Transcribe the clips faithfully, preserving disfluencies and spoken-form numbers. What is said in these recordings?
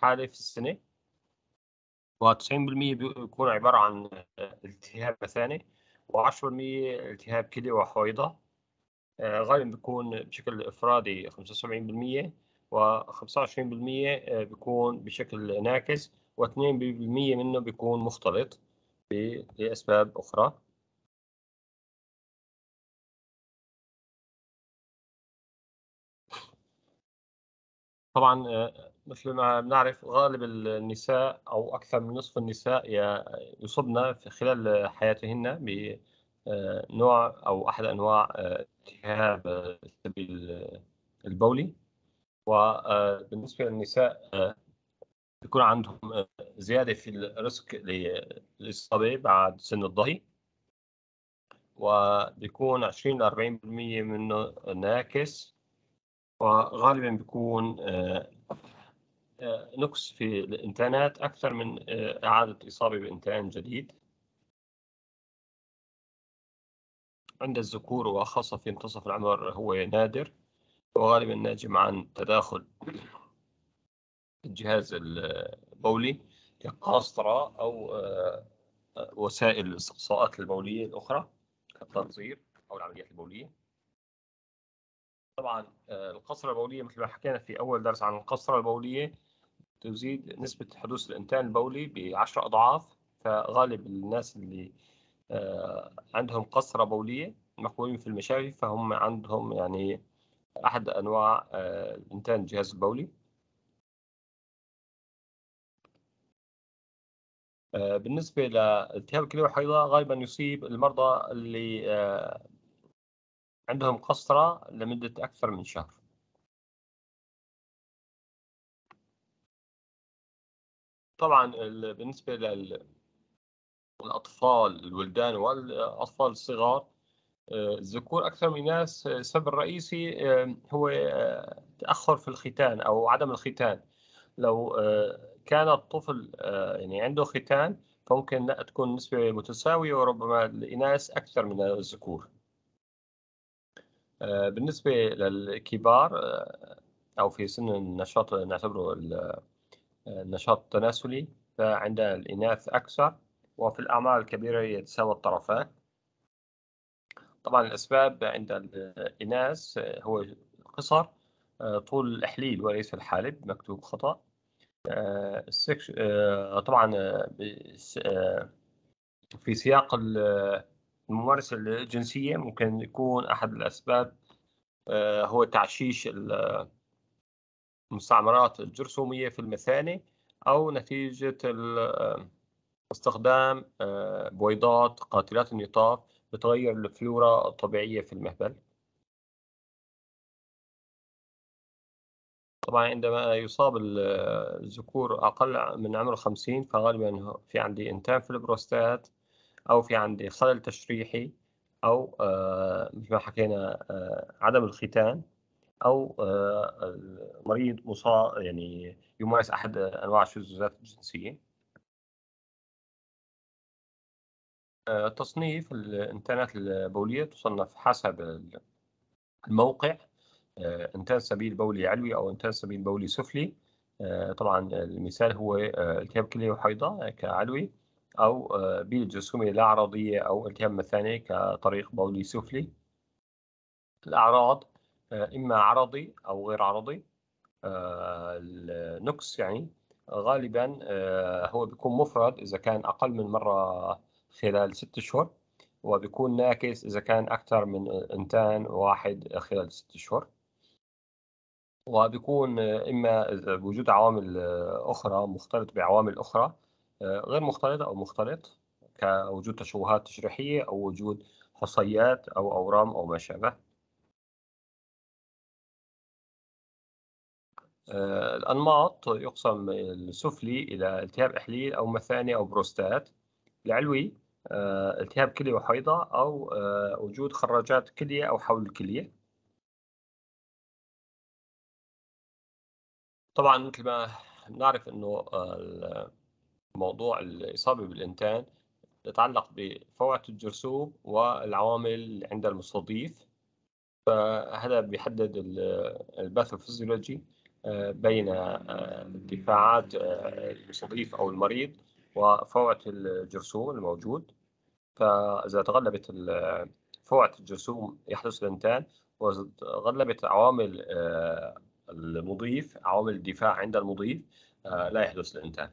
حالة في السنة، وتسعين بالمية بيكون عبارة عن التهاب مثانة، وعشرة بالمية التهاب كلى وحويضة. آه، غالبا بيكون بشكل إفرادي خمسة وسبعين بالمية، وخمسة وعشرين بالمية بيكون بشكل ناكس، واثنين بالمية منه بيكون مختلط لأسباب أخرى. طبعا آه، مثل ما بنعرف غالب النساء أو أكثر من نصف النساء يصبن في خلال حياتهن بنوع أو أحد أنواع آه، التهاب آه، السبيل البولي. وبالنسبة للنساء آه، بيكون عندهم آه، زيادة في الريسك للإصابة بعد سن الضهي، وبيكون عشرين إلى أربعين بالمية منه ناكس، وغالبا بيكون آه، آه، نقص في الإنتانات أكثر من آه، إعادة إصابة بإنتان جديد. عند الذكور وخاصة في منتصف العمر هو نادر، وغالبا ناجم عن تداخل الجهاز البولي كقسطرة أو آه، آه، وسائل الاستقصاءات البولية الأخرى كالتنظير أو العمليات البولية. طبعا آه، القسطرة البولية مثل ما حكينا في أول درس عن القسطرة البولية تزيد نسبة حدوث الإنتان البولي بعشر أضعاف. فغالب الناس اللي آه، عندهم قسطرة بولية مقبولين في المشافي فهم عندهم يعني أحد أنواع آه، إنتان الجهاز البولي. آه، بالنسبة لالتهاب الكلى والحيضة غالبا يصيب المرضى اللي آه، عندهم قسطرة لمدة أكثر من شهر. طبعا بالنسبة للأطفال الولدان والأطفال الصغار الذكور أكثر من الناس السبب الرئيسي هو تأخر في الختان أو عدم الختان. لو كان الطفل يعني عنده ختان فممكن لا تكون النسبة متساوية، وربما الإناث أكثر من الذكور. بالنسبة للكبار أو في سن النشاط نعتبره النشاط التناسلي فعند الإناث أكثر، وفي الأعمار الكبيرة يتساوى الطرفان. طبعا الأسباب عند الإناث هو قصر طول الإحليل وليس الحالب، مكتوب خطأ. السكش طبعا في سياق الممارسة الجنسية ممكن يكون أحد الأسباب هو تعشيش المستعمرات الجرثومية في المثانة، أو نتيجة استخدام بويضات قاتلات النطاف بتغير الفلورا الطبيعية في المهبل. طبعا عندما يصاب الذكور أقل من عمر خمسين فغالبا في عندي إنتان في البروستات، أو في عندي خلل تشريحي، أو مثل ما حكينا عدم الختان، أو المريض مصاب يعني يمارس أحد أنواع الشذوذات الجنسية. تصنيف الإنتانات البولية تصنف حسب الموقع، إنتان سبيل بولي علوي أو إنتان سبيل بولي سفلي. طبعا المثال هو التهاب كلية وحيضة كعلوي، أو بيل جرثومية لا عرضية أو التهاب مثاني كطريق بولي سفلي. الأعراض إما عرضي أو غير عرضي. النقص يعني غالبا هو بيكون مفرد إذا كان أقل من مرة خلال ست أشهر، وبيكون ناكس إذا كان أكثر من إنتان واحد خلال ست أشهر، وبيكون إما بوجود عوامل أخرى مختلط بعوامل أخرى غير مختلطة أو مختلط، كوجود تشوهات تشريحية أو وجود حصيات أو أورام أو ما شابه. الأنماط يقسم السفلي إلى التهاب إحليل أو مثاني أو بروستات. العلوي التهاب كلية وحيضة أو وجود خراجات كلية أو حول الكلية. طبعا مثل ما نعرف أنه موضوع الإصابة بالإنتان يتعلق بفوعة الجرثوم والعوامل عند المستضيف، فهذا بيحدد الباثوفيزيولوجي بين ارتفاعات المستضيف أو المريض وفوعة الجرثوم الموجود. فإذا تغلبت فوعة الجرثوم يحدث الإنتان، وإذا تغلبت عوامل المضيف، عوامل الدفاع عند المضيف، لا يحدث الإنتان.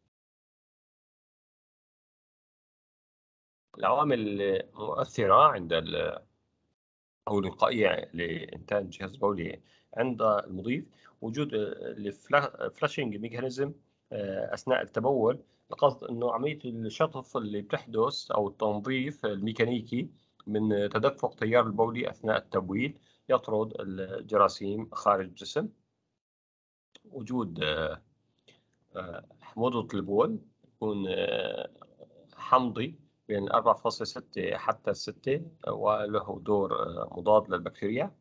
العوامل المؤثرة عند أو الوقائية لإنتاج جهاز بولي عند المضيف: وجود الفلاشنج ميكانيزم أثناء التبول. القصد أنه عملية الشطف اللي بتحدث أو التنظيف الميكانيكي من تدفق تيار البولي أثناء التبويل يطرد الجراثيم خارج الجسم. وجود حموضة البول يكون حمضي بين أربعة فاصلة ستة حتى ستة، وله دور مضاد للبكتيريا.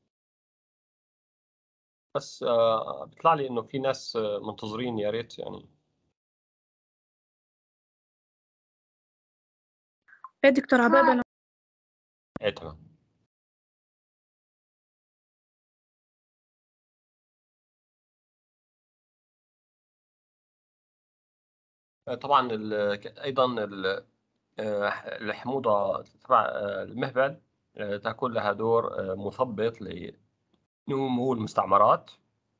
بس بيطلع لي إنه في ناس منتظرين، يا ريت يعني. ايه دكتور عباب انا. ايه تمام. طبعا ايضا الحموضه تبع المهبل تكون لها دور مثبط لنمو المستعمرات.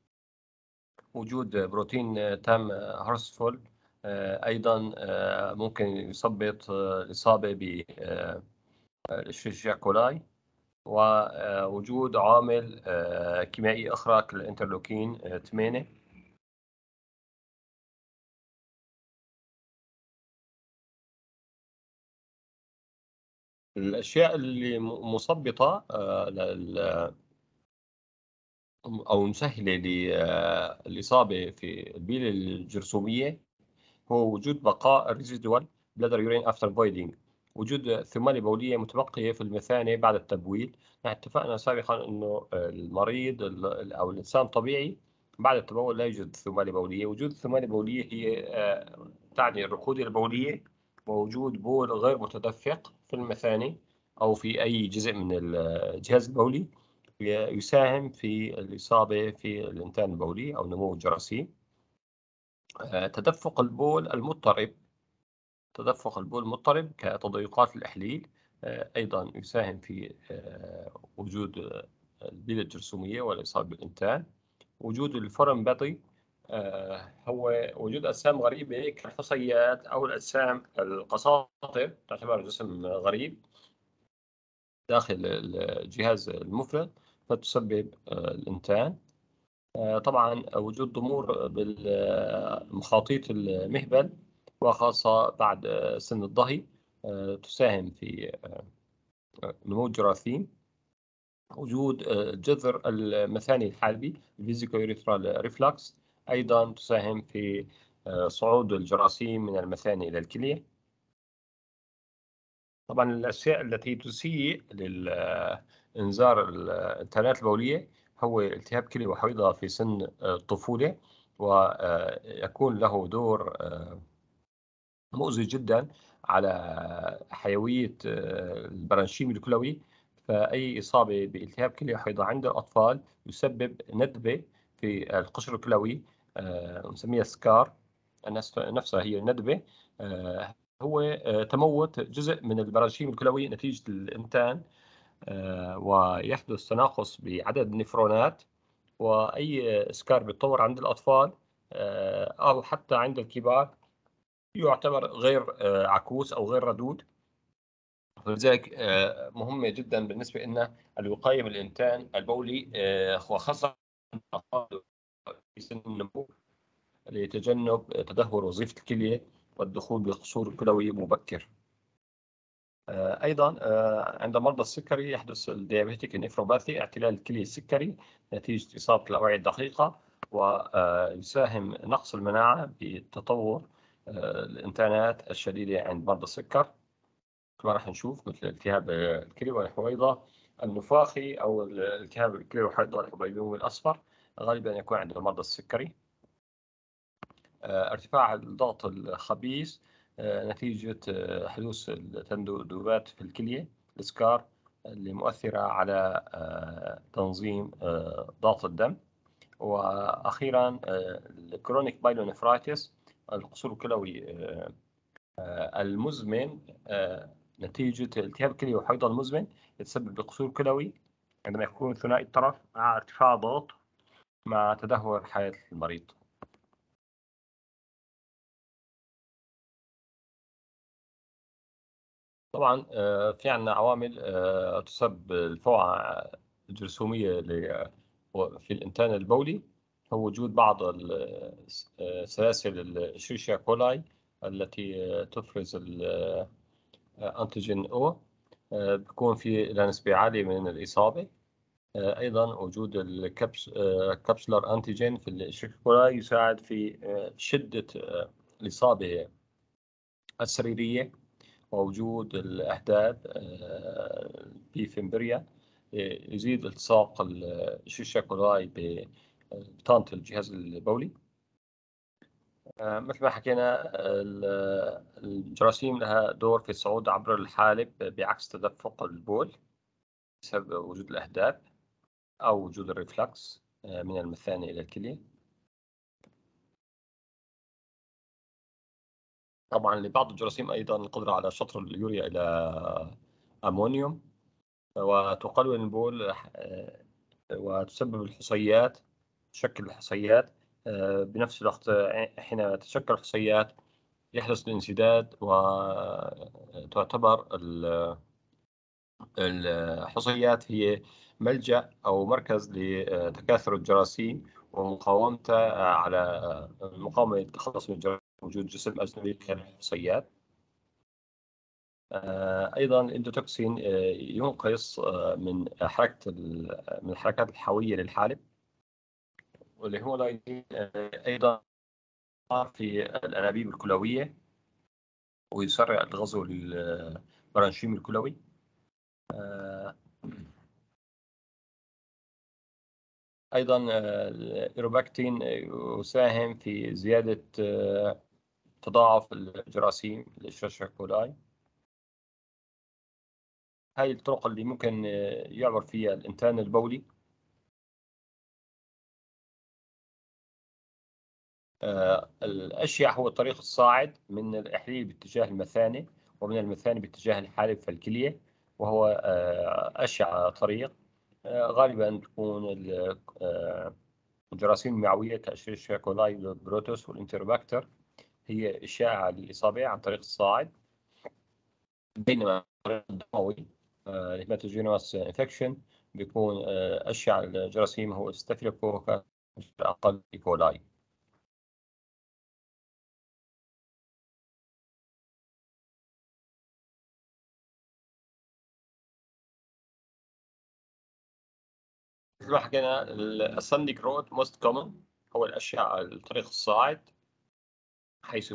وجود بروتين تام هرسفول ايضا ممكن يثبط الاصابه ب الإشيريشيا كولاي. ووجود عوامل كيميائية أخرى كالإنترلوكين ثمانية. الأشياء اللي مثبطة أو مسهلة للإصابة في البيلة الجرثومية هو وجود بقاء الريزيدوال بلادر يورين أفتر فويدنج، وجود ثمانية بولية متبقية في المثانة بعد التبويل. نحن اتفقنا سابقا أنه المريض أو الإنسان الطبيعي بعد التبول لا يوجد ثمانية بولية. وجود ثمانية بولية هي تعني الركود البولية ووجود بول غير متدفق في المثانة أو في أي جزء من الجهاز البولي يساهم في الإصابة في الإنتان البولي أو نمو الجراثيم. تدفق البول المضطرب تدفق البول المضطرب كتضيقات الإحليل أيضا يساهم في وجود البيلة الجرثومية والإصابة بالإنتان. وجود الفورن بادي هو وجود أجسام غريبة كالحصيات أو الأجسام القساطر تعتبر جسم غريب داخل الجهاز المفرط فتسبب الإنتان. طبعا وجود ضمور بالمخاطيط المهبل وخاصة بعد سن الظهي تساهم في نمو الجراثيم. وجود جذر المثاني الحالبي الفيزيكو يوريثرال ريفلكس أيضا تساهم في صعود الجراثيم من المثاني إلى الكلية. طبعا الأشياء التي تسيء لإنذار الإنتانات البولية هو التهاب كلي وحيضة في سن الطفولة، ويكون له دور مؤذي جدا على حيوية البرانشيم الكلوي. فأي إصابة بالتهاب كلي وحيضة عند الأطفال يسبب ندبة في القشر الكلوي نسميها سكار، نفسها هي ندبة. هو تموت جزء من البرانشيم الكلوي نتيجة الإنتان، ويحدث تناقص بعدد النفرونات. وأي سكار بيتطور عند الأطفال أو حتى عند الكبار يعتبر غير عكوس أو غير ردود. ولذلك مهمة جدا بالنسبة لنا الوقاية من الإنتان البولي وخاصة في سن النمو لتجنب تدهور وظيفة الكلية والدخول بقصور كلوي مبكر. أيضا عند مرضى السكري يحدث الديابيتيك نيفروباثي اعتلال الكلية السكري نتيجة إصابة الأوعية الدقيقة، ويساهم نقص المناعة بتطور الإنتانات الشديدة عند مرضى السكر. كما راح نشوف مثل التهاب الكلى والحويضة النفاخي أو التهاب الكلى والحويضة الحبيبي الأصفر غالبا يكون عند مرضى السكري. ارتفاع الضغط الخبيث نتيجة حدوث التندوبات في الكلية السكار اللي مؤثرة على تنظيم ضغط الدم. وأخيرا الكرونيك بايلونيفرايتس، القصور الكلوي المزمن نتيجة التهاب الكلى وحيضان مزمن، يتسبب بقصور كلوي عندما يكون ثنائي الطرف مع ارتفاع ضغط مع تدهور حياة المريض. طبعا في عندنا عوامل تسبب الفوعة الجرثومية في الإنتان البولي، هو وجود بعض سلاسل الشيشيا كولاي التي تفرز الأنتيجين أو، بيكون في نسبة عالية من الإصابة. أيضا وجود الكابسولار أنتيجين في الشيشيا كولاي يساعد في شدة الإصابة السريرية، ووجود الأحداث بفيمبريا يزيد التصاق الشيشيا كولاي ببطانة الجهاز البولي. مثل ما حكينا الجراثيم لها دور في الصعود عبر الحالب بعكس تدفق البول بسبب وجود الأحداث أو وجود الريفلكس من المثانة إلى الكلى. طبعا لبعض الجراثيم أيضا القدرة على شطر اليوريا إلى أمونيوم، وتقلل البول وتسبب الحصيات، تشكل الحصيات. بنفس الوقت حين تتشكل الحصيات يحدث الانسداد، وتعتبر الحصيات هي ملجأ أو مركز لتكاثر الجراثيم ومقاومتها على مقاومة التخلص من الجراثيم، وجود جسم أجنبي كالحصيات. أيضا الإندوتوكسين ينقص من حركة من الحركات الحيوية للحالب، واللي هو أيضا في الأنابيب الكلوية ويسرع الغزو للبرانشيم الكلوي. أيضا الإيروباكتين يساهم في زيادة تضاعف الجراثيم الإشريشيا كولاي. هاي الطرق اللي ممكن يعبر فيها الإنتان البولي. الأشيع هو الطريق الصاعد من الإحليل باتجاه المثانة ومن المثانة باتجاه الحالب في الكلية، وهو أشع طريق. غالبا تكون الجراثيم المعوية كأشيريشيا كولاي والبروتوس والإنتروباكتر هي إشاعة للإصابة عن طريق الصاعد، بينما الطريق الدموي الهيماتوجينوس انفكشن بيكون أشع الجراثيم هو ستافيلوكوكس أقل إيكولاي. مثل ما حكينا السندي جروث موست كومن هو الأشعة الطريق الصاعد، حيث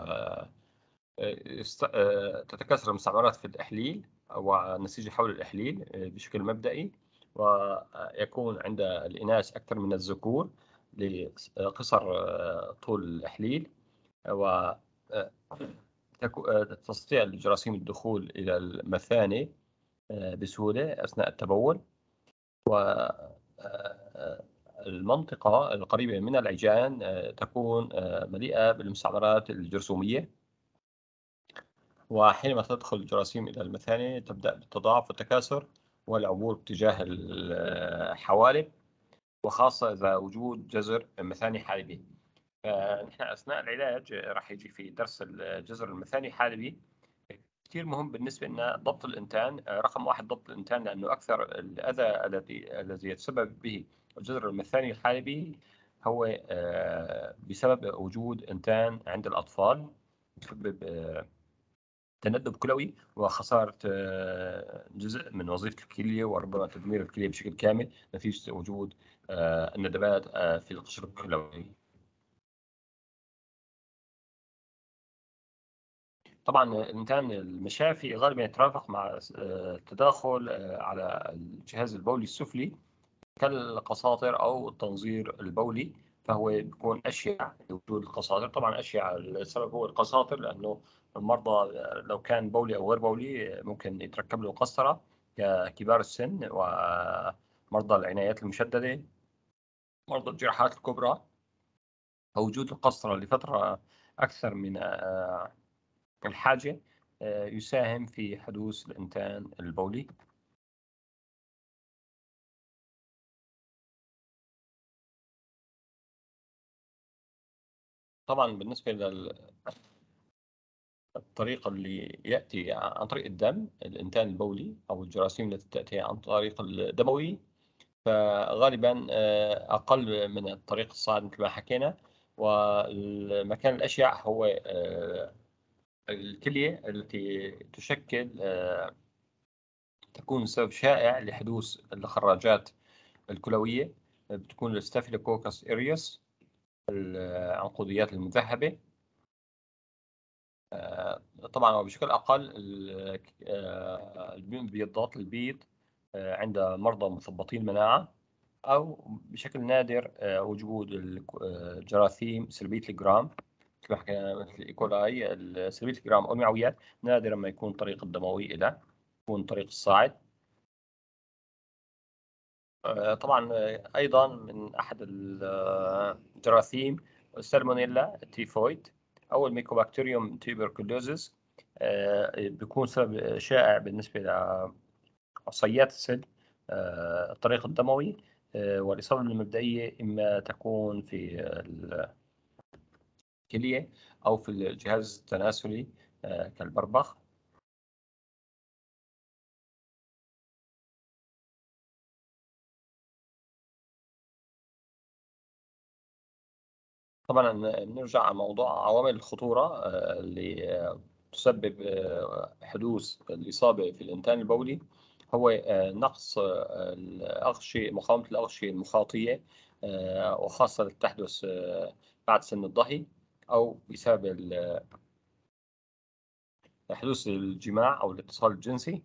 تتكاثر المستعمرات في الإحليل والنسيج حول الإحليل بشكل مبدئي، ويكون عند الإناث أكثر من الذكور لقصر طول الإحليل، وتستطيع الجراثيم الدخول إلى المثانة بسهولة أثناء التبول. والمنطقة القريبة من العجان تكون مليئة بالمستعمرات الجرثومية، وحينما تدخل الجراثيم إلى المثانة تبدأ بالتضاعف والتكاثر والعبور باتجاه الحوالب، وخاصة إذا وجود جزر مثاني حالبي. فنحن أثناء العلاج راح يجي في درس الجزر المثاني الحالبي كثير مهم بالنسبة لنا ضبط الإنتان. رقم واحد ضبط الإنتان، لأنه أكثر الأذى الذي الذي يتسبب به الجذر المثاني الحالبي هو بسبب وجود إنتان عند الأطفال، يسبب تندب كلوي وخسارة جزء من وظيفة الكلية وربما تدمير الكلية بشكل كامل نتيجة وجود الندبات في القشر الكلوي. طبعا الإنتان المشافي غالبا يترافق مع التداخل على الجهاز البولي السفلي كالقساطر أو التنظير البولي، فهو بيكون أشيع لوجود القساطر. طبعا أشيع السبب هو القساطر، لأنه المرضى لو كان بولي أو غير بولي ممكن يتركب له قسطرة ككبار السن ومرضى العنايات المشددة مرضى الجراحات الكبرى أو وجود القسطرة لفترة أكثر من الحاجة يساهم في حدوث الإنتان البولي. طبعا بالنسبة للطريقة اللي يأتي عن طريق الدم، الإنتان البولي أو الجراثيم التي تأتي عن طريق الدموي، فغالبا أقل من الطريق الصاعد مثل ما حكينا. والمكان الأشيع هو الكلية التي تشكل تكون سبب شائع لحدوث الخراجات الكلوية، بتكون الستافيلوكوكس ايريوس، العنقوديات المذهبة. طبعا وبشكل أقل البيضات البيض عند مرضى مثبطي المناعة، أو بشكل نادر وجود الجراثيم سلبية الجرام مثل مثل الإيكولاي. سلبية الجرام أو المعويات نادرا ما يكون طريق الدموي إلى يكون طريق الصاعد. طبعا أيضا من أحد الجراثيم السالمونيلا تيفويد أو الميكوبكتيريوم تيوبركلوزيس، بيكون سبب شائع بالنسبة لعصيات السد الطريق الدموي. والإصابة المبدئية إما تكون في الكلية أو في الجهاز التناسلي كالبربخ. طبعا نرجع على موضوع عوامل الخطورة اللي تسبب حدوث الإصابة في الإنتان البولي. هو نقص الأغشية، مقاومة الأغشية المخاطية، وخاصة تحدث بعد سن الضهي أو بسبب حدوث الجماع أو الاتصال الجنسي،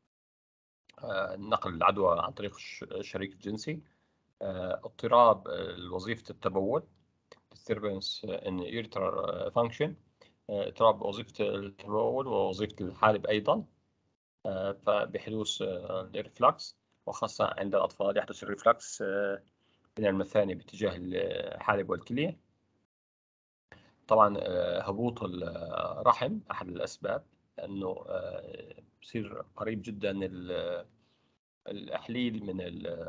نقل العدوى عن طريق الشريك الجنسي، اضطراب وظيفة التبول disturbance in ureter function، اضطراب وظيفة التبول ووظيفة الحالب أيضا، فبحدوث الريفلكس، وخاصة عند الأطفال يحدث الريفلكس من المثاني باتجاه الحالب والكلية. طبعا هبوط الرحم أحد الأسباب، لأنه بصير قريب جدا الأحليل من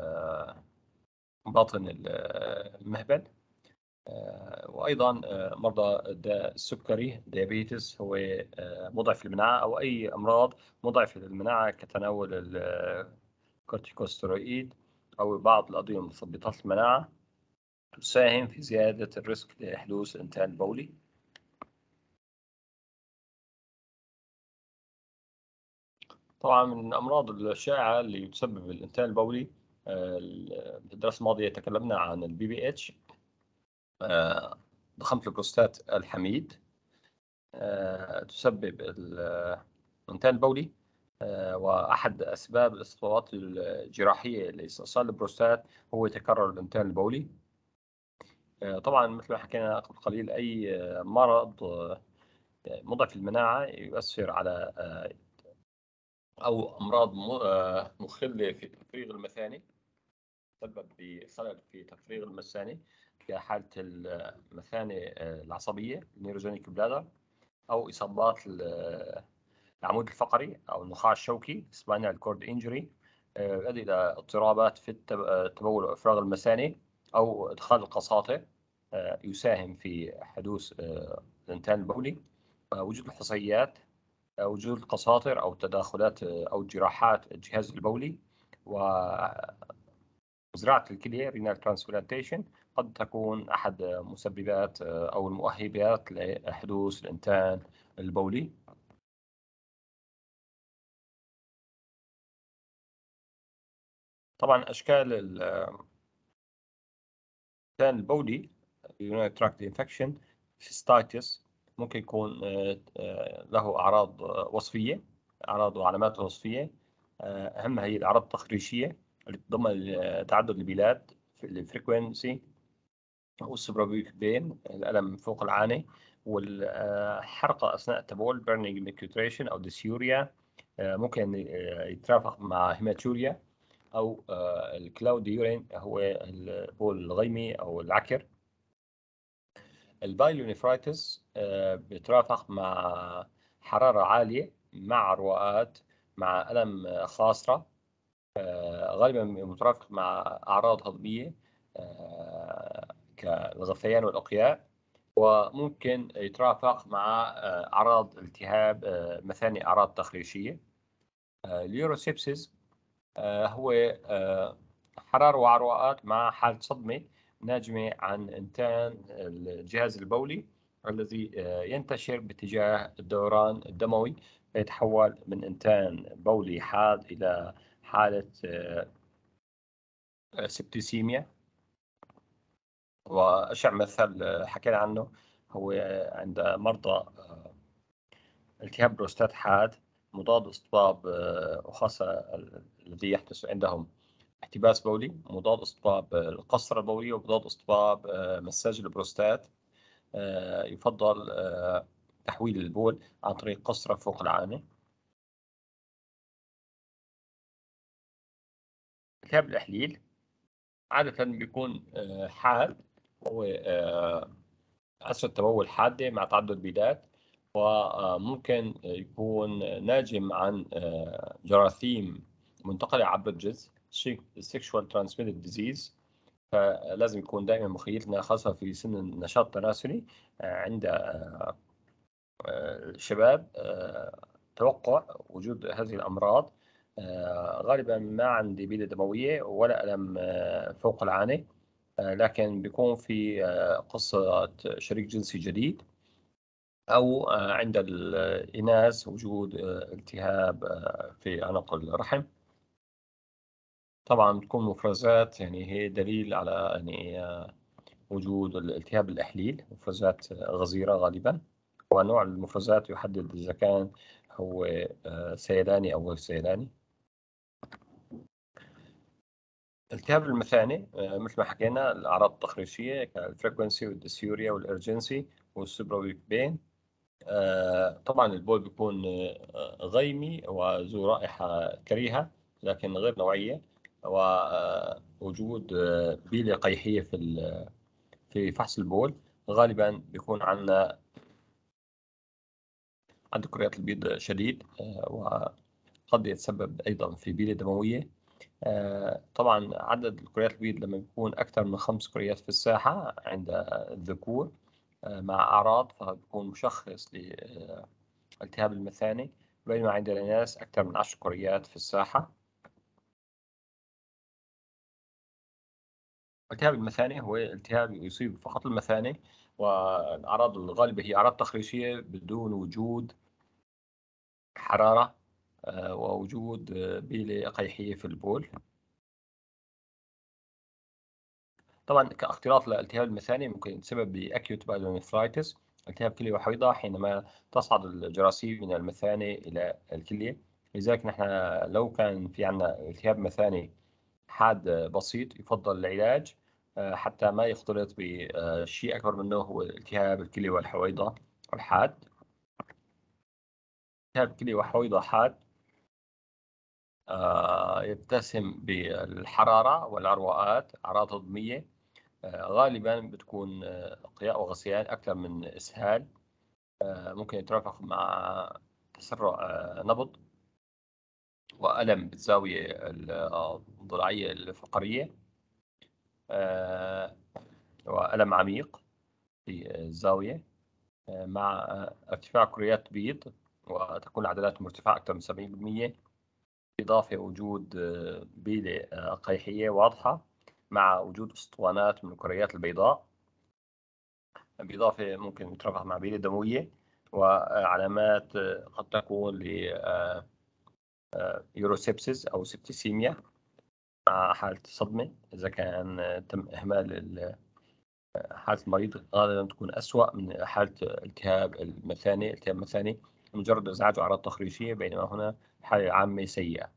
باطن المهبل. وأيضا مرضى السكري ديابيتس هو مضعف المناعة، أو أي أمراض مضعفة للمناعة كتناول الكورتيكوستيرويد أو بعض الأدوية مثبطات المناعة تساهم في زيادة الريسك لحدوث الإنتان البولي. طبعا من الأمراض الشائعة اللي تسبب الإنتان البولي، في الدراسة الماضية تكلمنا عن البي بي اتش، ضخامة البروستات الحميد، تسبب الإنتان البولي. وأحد أسباب الاستطالات الجراحية لاستئصال البروستات هو تكرر الإنتان البولي. طبعا مثل ما حكينا قبل قليل، أي مرض مضعف المناعة يؤثر على أو أمراض مخلة في تفريغ المثاني، تسبب بخلل في تفريغ المثاني كحالة المثاني العصبية نيروجينيك بلادر، أو إصابات العمود الفقري أو النخاع الشوكي سباينال كورد إنجري، يؤدي إلى اضطرابات في التبول وإفراغ المثاني، أو إدخال القساطة يساهم في حدوث الإنتان البولي. وجود الحصيات، وجود القساطر أو التداخلات أو جراحات الجهاز البولي، وزراعة الكلية رينال ترانسبلانتيشن قد تكون أحد مسببات أو المؤهبات لحدوث الإنتان البولي. طبعا أشكال الإنتان البولي urinary tract infection cystitis ممكن يكون له أعراض وصفية، أعراض وعلامات وصفية. أهمها هي الأعراض التخريشية اللي تتضمن تعدد البلاد في الفريكوينسي والسوبرابيك بين الألم فوق العانة، والحرقة أثناء التبول burning micturition أو dysuria، ممكن يترافق مع هيماتوريا، أو الكلاود يورين هو البول الغيمي أو العكر. البايلونيفرايتس بيترافق مع حرارة عالية مع عروقات مع ألم خاصرة، غالبا مترافق مع أعراض هضمية كالغثيان والإقياء، وممكن يترافق مع أعراض التهاب مثاني، أعراض تخريشية. اليوروسيبسيس هو حرارة وعروقات مع حالة صدمة ناجمة عن إنتان الجهاز البولي الذي ينتشر باتجاه الدوران الدموي، يتحول من إنتان بولي حاد إلى حالة سبتيسيميا. وأشع مثل حكينا عنه هو عند مرضى التهاب بروستات حاد مضاد اصطباب، وخاصة الذي يحدث عندهم احتباس بولي، مضاد اصطباب القصرة البولية، ومضاد اصطباب مساج البروستات. يفضل تحويل البول عن طريق قصرة فوق العانة. التهاب الإحليل عادة بيكون حاد، هو أسرة تبول حادة مع تعدد بيدات، وممكن يكون ناجم عن جراثيم منتقلة عبر الجنس sexual transmitted disease. فلازم يكون دائما مخيلتنا خاصة في سن النشاط التناسلي عند الشباب توقع وجود هذه الأمراض. غالبا ما عندي بيدة دموية ولا ألم فوق العانة، لكن بيكون في قصة شريك جنسي جديد، أو عند الإناث وجود التهاب في عنق الرحم. طبعا بتكون مفرزات، يعني هي دليل على يعني وجود الالتهاب الإحليل، مفرزات غزيرة غالبا، ونوع المفرزات يحدد إذا كان هو سيلاني أو غير سيلاني. التهاب المثاني مثل ما حكينا الأعراض التخريشية كالفريكونسي والديسيوريا والإرجنسي والسوبراويك بين. طبعا البول بيكون غيمي وذو رائحة كريهة لكن غير نوعية، ووجود بيلة قيحية في في فحص البول. غالبا بيكون عندنا عند كريات البيض شديد، وقد يتسبب أيضا في بيلة دموية. طبعا عدد الكريات البيض لما يكون أكثر من خمس كريات في الساحة عند الذكور مع أعراض، فبيكون مشخص لالتهاب المثاني، بينما عند الإناث أكثر من عشر كريات في الساحة. التهاب المثاني هو التهاب يصيب فقط المثاني، والأعراض الغالبة هي أعراض تخريشية بدون وجود حرارة ووجود بيلة قيحية في البول. طبعا كاختلاط للالتهاب المثاني ممكن يتسبب بأكيوت بايلونيفرايتس، التهاب كلية وحيضة، حينما تصعد الجراثيم من المثاني إلى الكلية. لذلك نحن لو كان في عندنا التهاب مثاني حاد بسيط يفضل العلاج حتى ما يختلط بشيء أكبر منه، هو التهاب الكلية والحويضة الحاد. التهاب الكلية والحويضة حاد يتسم بالحرارة والعروقات، أعراض هضمية، غالبا بتكون إقياء وغثيان أكثر من إسهال، ممكن يترافق مع تسرع نبض وألم بالزاوية الضلعية الفقرية، وألم عميق في الزاوية مع ارتفاع كريات بيض، وتكون العدلات مرتفعة أكثر من سبعين بالمئة، إضافة وجود بيلة قيحية واضحة مع وجود اسطوانات من الكريات البيضاء، بالإضافة ممكن يترافق مع بيلة دموية، وعلامات قد تكون ل يوروسيبسيس أو سبتيسيميا مع حالة صدمة. إذا كان تم إهمال حالة المريض غالبا تكون أسوأ من حالة التهاب المثاني. التهاب المثاني مجرد إزعاج وأعراض تخريشية، بينما هنا حالة عامة سيئة.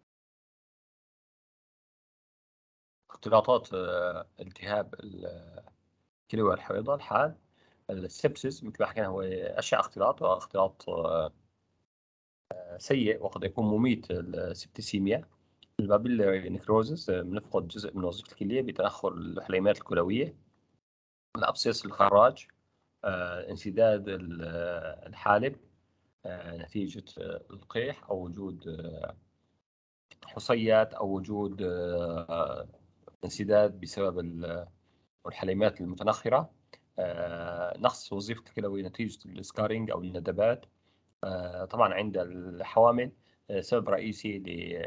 اختلاطات التهاب الكلى والحويضة الحاد، السبسيس مثل ما حكينا هو أشع اختلاط، واختلاط سيء وقد يكون مميت السبتيسيميا. البابيلاري نكروزس بنفقد جزء من وظيفة الكلية بتأخر الحليمات الكلوية، الأبسيس الخراج، آه، انسداد الحالب آه، نتيجة القيح أو وجود آه، حصيات أو وجود آه، انسداد بسبب الحليمات المتنخرة، آه، نقص وظيفة الكلوي نتيجة السكارينج أو الندبات. آه، طبعا عند الحوامل آه، سبب رئيسي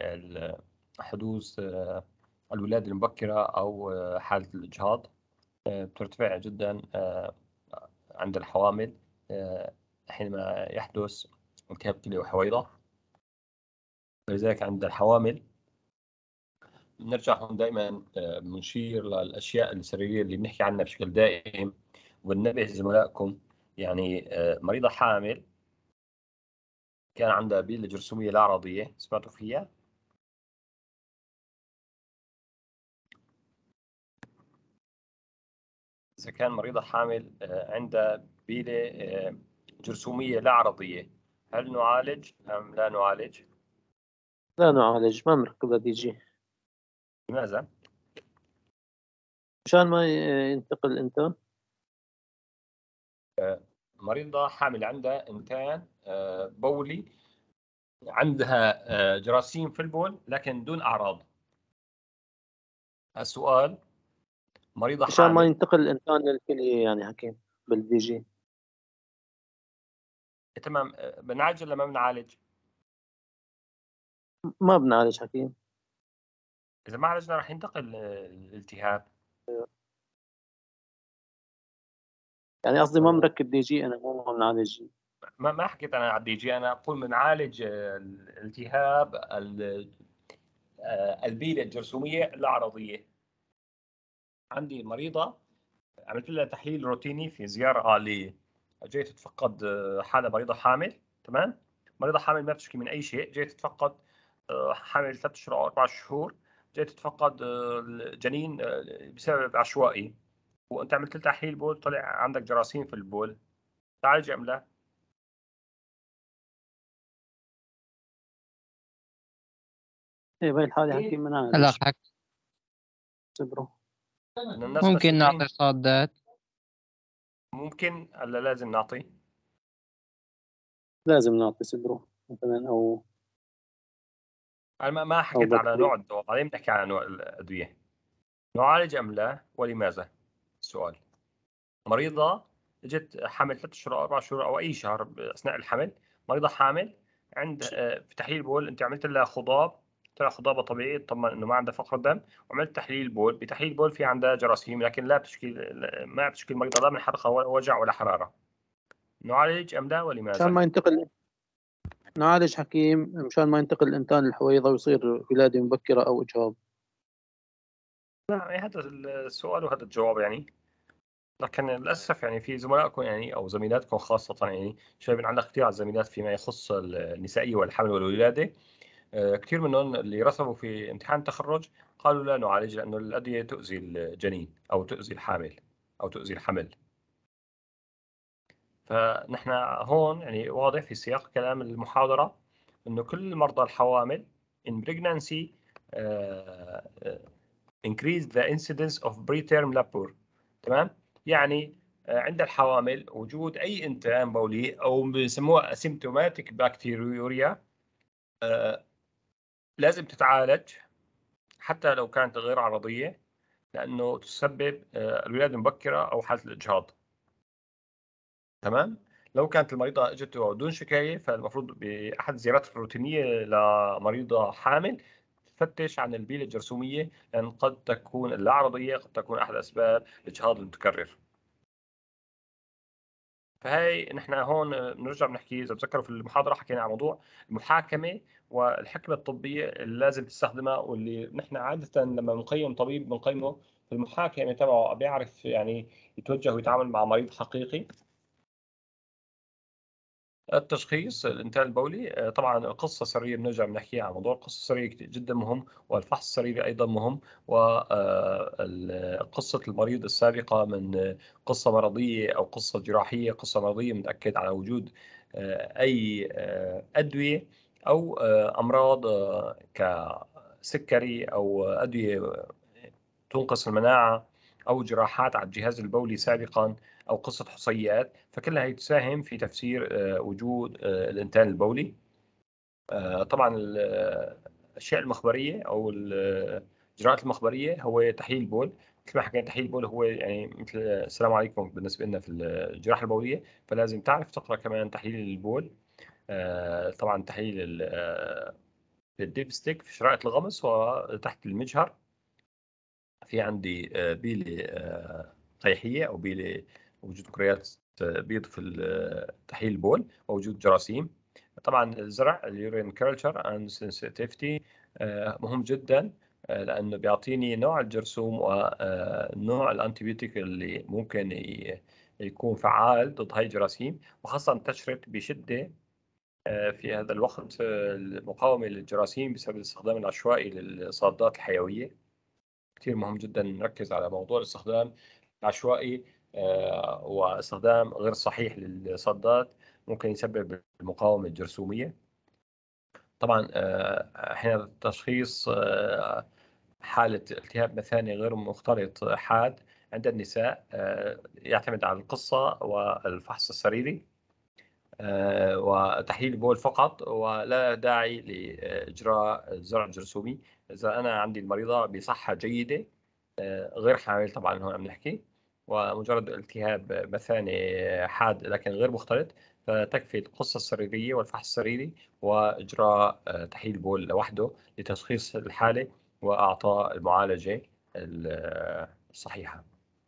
لحدوث آه، الولادة المبكرة أو آه، حالة الإجهاض آه، بترتفع جدا آه، عند الحوامل آه، حينما يحدث التهاب كلى وحويضة. لذلك عند الحوامل نرجع هون دائما آه، بنشير للأشياء السريرية اللي بنحكي عنها بشكل دائم، وننبه زملائكم. يعني آه، مريضة حامل كان عندها بيل جرثومية لا عرضية، سمعتوا فيها؟ إذا كان مريضة حامل آه، عندها بيلة آه، جرثومية لا عرضية، هل نعالج أم لا نعالج؟ لا نعالج، ما بنركب دي جي. لماذا؟ مشان ما ينتقل الإنتان. مريضة حامل عندها إنتان آه، بولي، عندها آه، جراثيم في البول لكن دون أعراض. السؤال: مريضة مشان ما حامل ينتقل الإنتان للكلية يعني حكيم بالدي جي. تمام، آه، بنعالج ولا ما بنعالج؟ ما بنعالج حكيم. إذا ما عالجنا راح ينتقل آه، الالتهاب. يعني قصدي ما بنركب دي جي، أنا مو ما بنعالج. ما ما حكيت أنا على الدي جي، أنا أقول بنعالج آه، الالتهاب ال- آه، البيلة الجرثومية لا عرضية. عندي مريضة عملت لها تحليل روتيني في زيارة آلية، جيت تتفقد آه، حالة مريضة حامل. تمام، مريضة حامل ما بتشكي من أي شيء، جيت تتفقد آه، حامل ثلاث شهور أو أربع شهور، جيت تتفقد آه، الجنين آه، بسبب عشوائي، وأنت عملت لها تحليل بول طلع عندك جراثيم في البول، تعالج أم لا؟ إيه بهي الحالة حكيم لا بنعالج. حك صبروا. إن الناس ممكن مشكوكين. نعطي صادات. ممكن ألا لازم نعطي؟ لازم نعطي صبروا مثلا، أو أنا ما- ما حكيت على نوع الدواء، بعدين بنحكي على نوع الأدوية. نعالج أم لا ولماذا؟ السؤال: مريضة اجت حامل ثلاث شهور أو أربع شهور أو أي شهر أثناء الحمل، مريضة حامل عند آه، في تحليل بول أنت عملت لها خضاب، طلع خضابة طبيعي، طمن إنه ما عندها فقر دم، وعملت تحليل بول، بتحليل بول في عندها جراثيم لكن لا بتشكي ما بتشكي المريضة لا من حرقة ولا وجع ولا حرارة. نعالج أم لا مشان ولماذا؟ ما ينتقل. نعالج حكيم مشان ما ينتقل الإنتان الحويضة ويصير ولادة مبكرة أو إجهاض. نعم، هذا السؤال وهذا الجواب يعني. لكن للأسف يعني في زملائكم يعني أو زميلاتكم خاصة، يعني شايفين عندنا كثير على الزميلات فيما يخص النسائية والحمل والولادة، آه، كثير منهم اللي رسبوا في امتحان التخرج قالوا لا نعالج لأنه الأدوية تؤذي الجنين أو تؤذي الحامل أو تؤذي الحمل. فنحن هون يعني واضح في سياق كلام المحاضرة إنه كل مرضى الحوامل in pregnancy uh, increase the incidence of preterm labor. تمام، يعني عند الحوامل وجود أي إنتان بولي أو بسموها asymptomatic bacteriuria لازم تتعالج حتى لو كانت غير عرضية، لأنه تسبب الولادة المبكرة أو حالة الإجهاض. تمام، لو كانت المريضة اجته دون شكاية فالمفروض بأحد الزيارات الروتينية لمريضة حامل تفتش عن البيلة الجرثومية، لأن قد تكون لا عرضية، قد تكون أحد أسباب الإجهاض المتكرر. فهي نحن هون بنرجع بنحكي، إذا بتذكروا في المحاضرة حكينا عن موضوع المحاكمة والحكمة الطبية اللي لازم تستخدمها، واللي نحن عادة لما بنقيم طبيب بنقيمه في المحاكمة تبعه بيعرف يعني يتوجه ويتعامل مع مريض حقيقي. التشخيص الإنتان البولي طبعا قصة سرية بنرجع بنحكيها عن موضوع القصة السرية جدا مهم، والفحص السريري أيضا مهم، وقصة المريض السابقة من قصة مرضية أو قصة جراحية، قصة مرضية متأكد على وجود أي أدوية أو أمراض سكري أو أدوية تنقص المناعة أو جراحات على الجهاز البولي سابقا أو قصة حصيات، فكلها هي تساهم في تفسير وجود الإنتان البولي. طبعا الأشياء المخبرية أو الإجراءات المخبرية هو تحليل البول. مثل ما حكينا تحليل البول هو يعني مثل السلام عليكم بالنسبة لنا في الجراحة البولية، فلازم تعرف تقرأ كمان تحليل البول. طبعا تحليل الديب ستيك في شرائط الغمس وتحت المجهر. في عندي بيلة قيحية أو بيلة وجود كريات بيض في تحليل البول ووجود جراثيم. طبعا الزرع اليورين كلتشر اند سنسيتيفيتي مهم جدا، لانه بيعطيني نوع الجرثوم ونوع الانتيبيوتيك اللي ممكن يكون فعال ضد هاي الجراثيم، وخاصه انتشرت بشده في هذا الوقت المقاومه للجراثيم بسبب الاستخدام العشوائي للصادات الحيويه. كثير مهم جدا نركز على موضوع الاستخدام العشوائي واستخدام غير صحيح للصادات ممكن يسبب المقاومة الجرثومية. طبعا أحيانا تشخيص حالة التهاب مثاني غير مختلط حاد عند النساء يعتمد على القصة والفحص السريري وتحليل البول فقط، ولا داعي لإجراء الزرع الجرثومي. إذا أنا عندي المريضة بصحة جيدة غير حامل طبعا هون عم نحكي، ومجرد التهاب مثاني حاد لكن غير مختلط، فتكفي القصة السريرية والفحص السريري وإجراء تحليل البول لوحده لتشخيص الحالة وإعطاء المعالجة الصحيحة.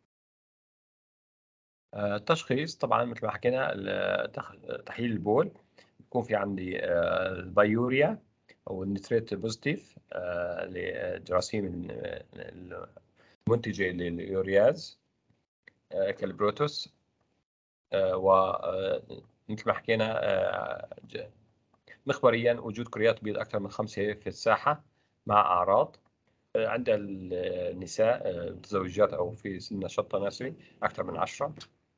التشخيص طبعا مثل ما حكينا تحليل البول بيكون في عندي البيوريا أو النتريت بوزيتيف لجراثيم منتجة لليورياز كالبروتوس، ومثل ما حكينا مخبريا وجود كريات بيض أكثر من خمسة في الساحة مع أعراض. عند النساء المتزوجات أو في سن نشاط تناسلي أكثر من عشرة.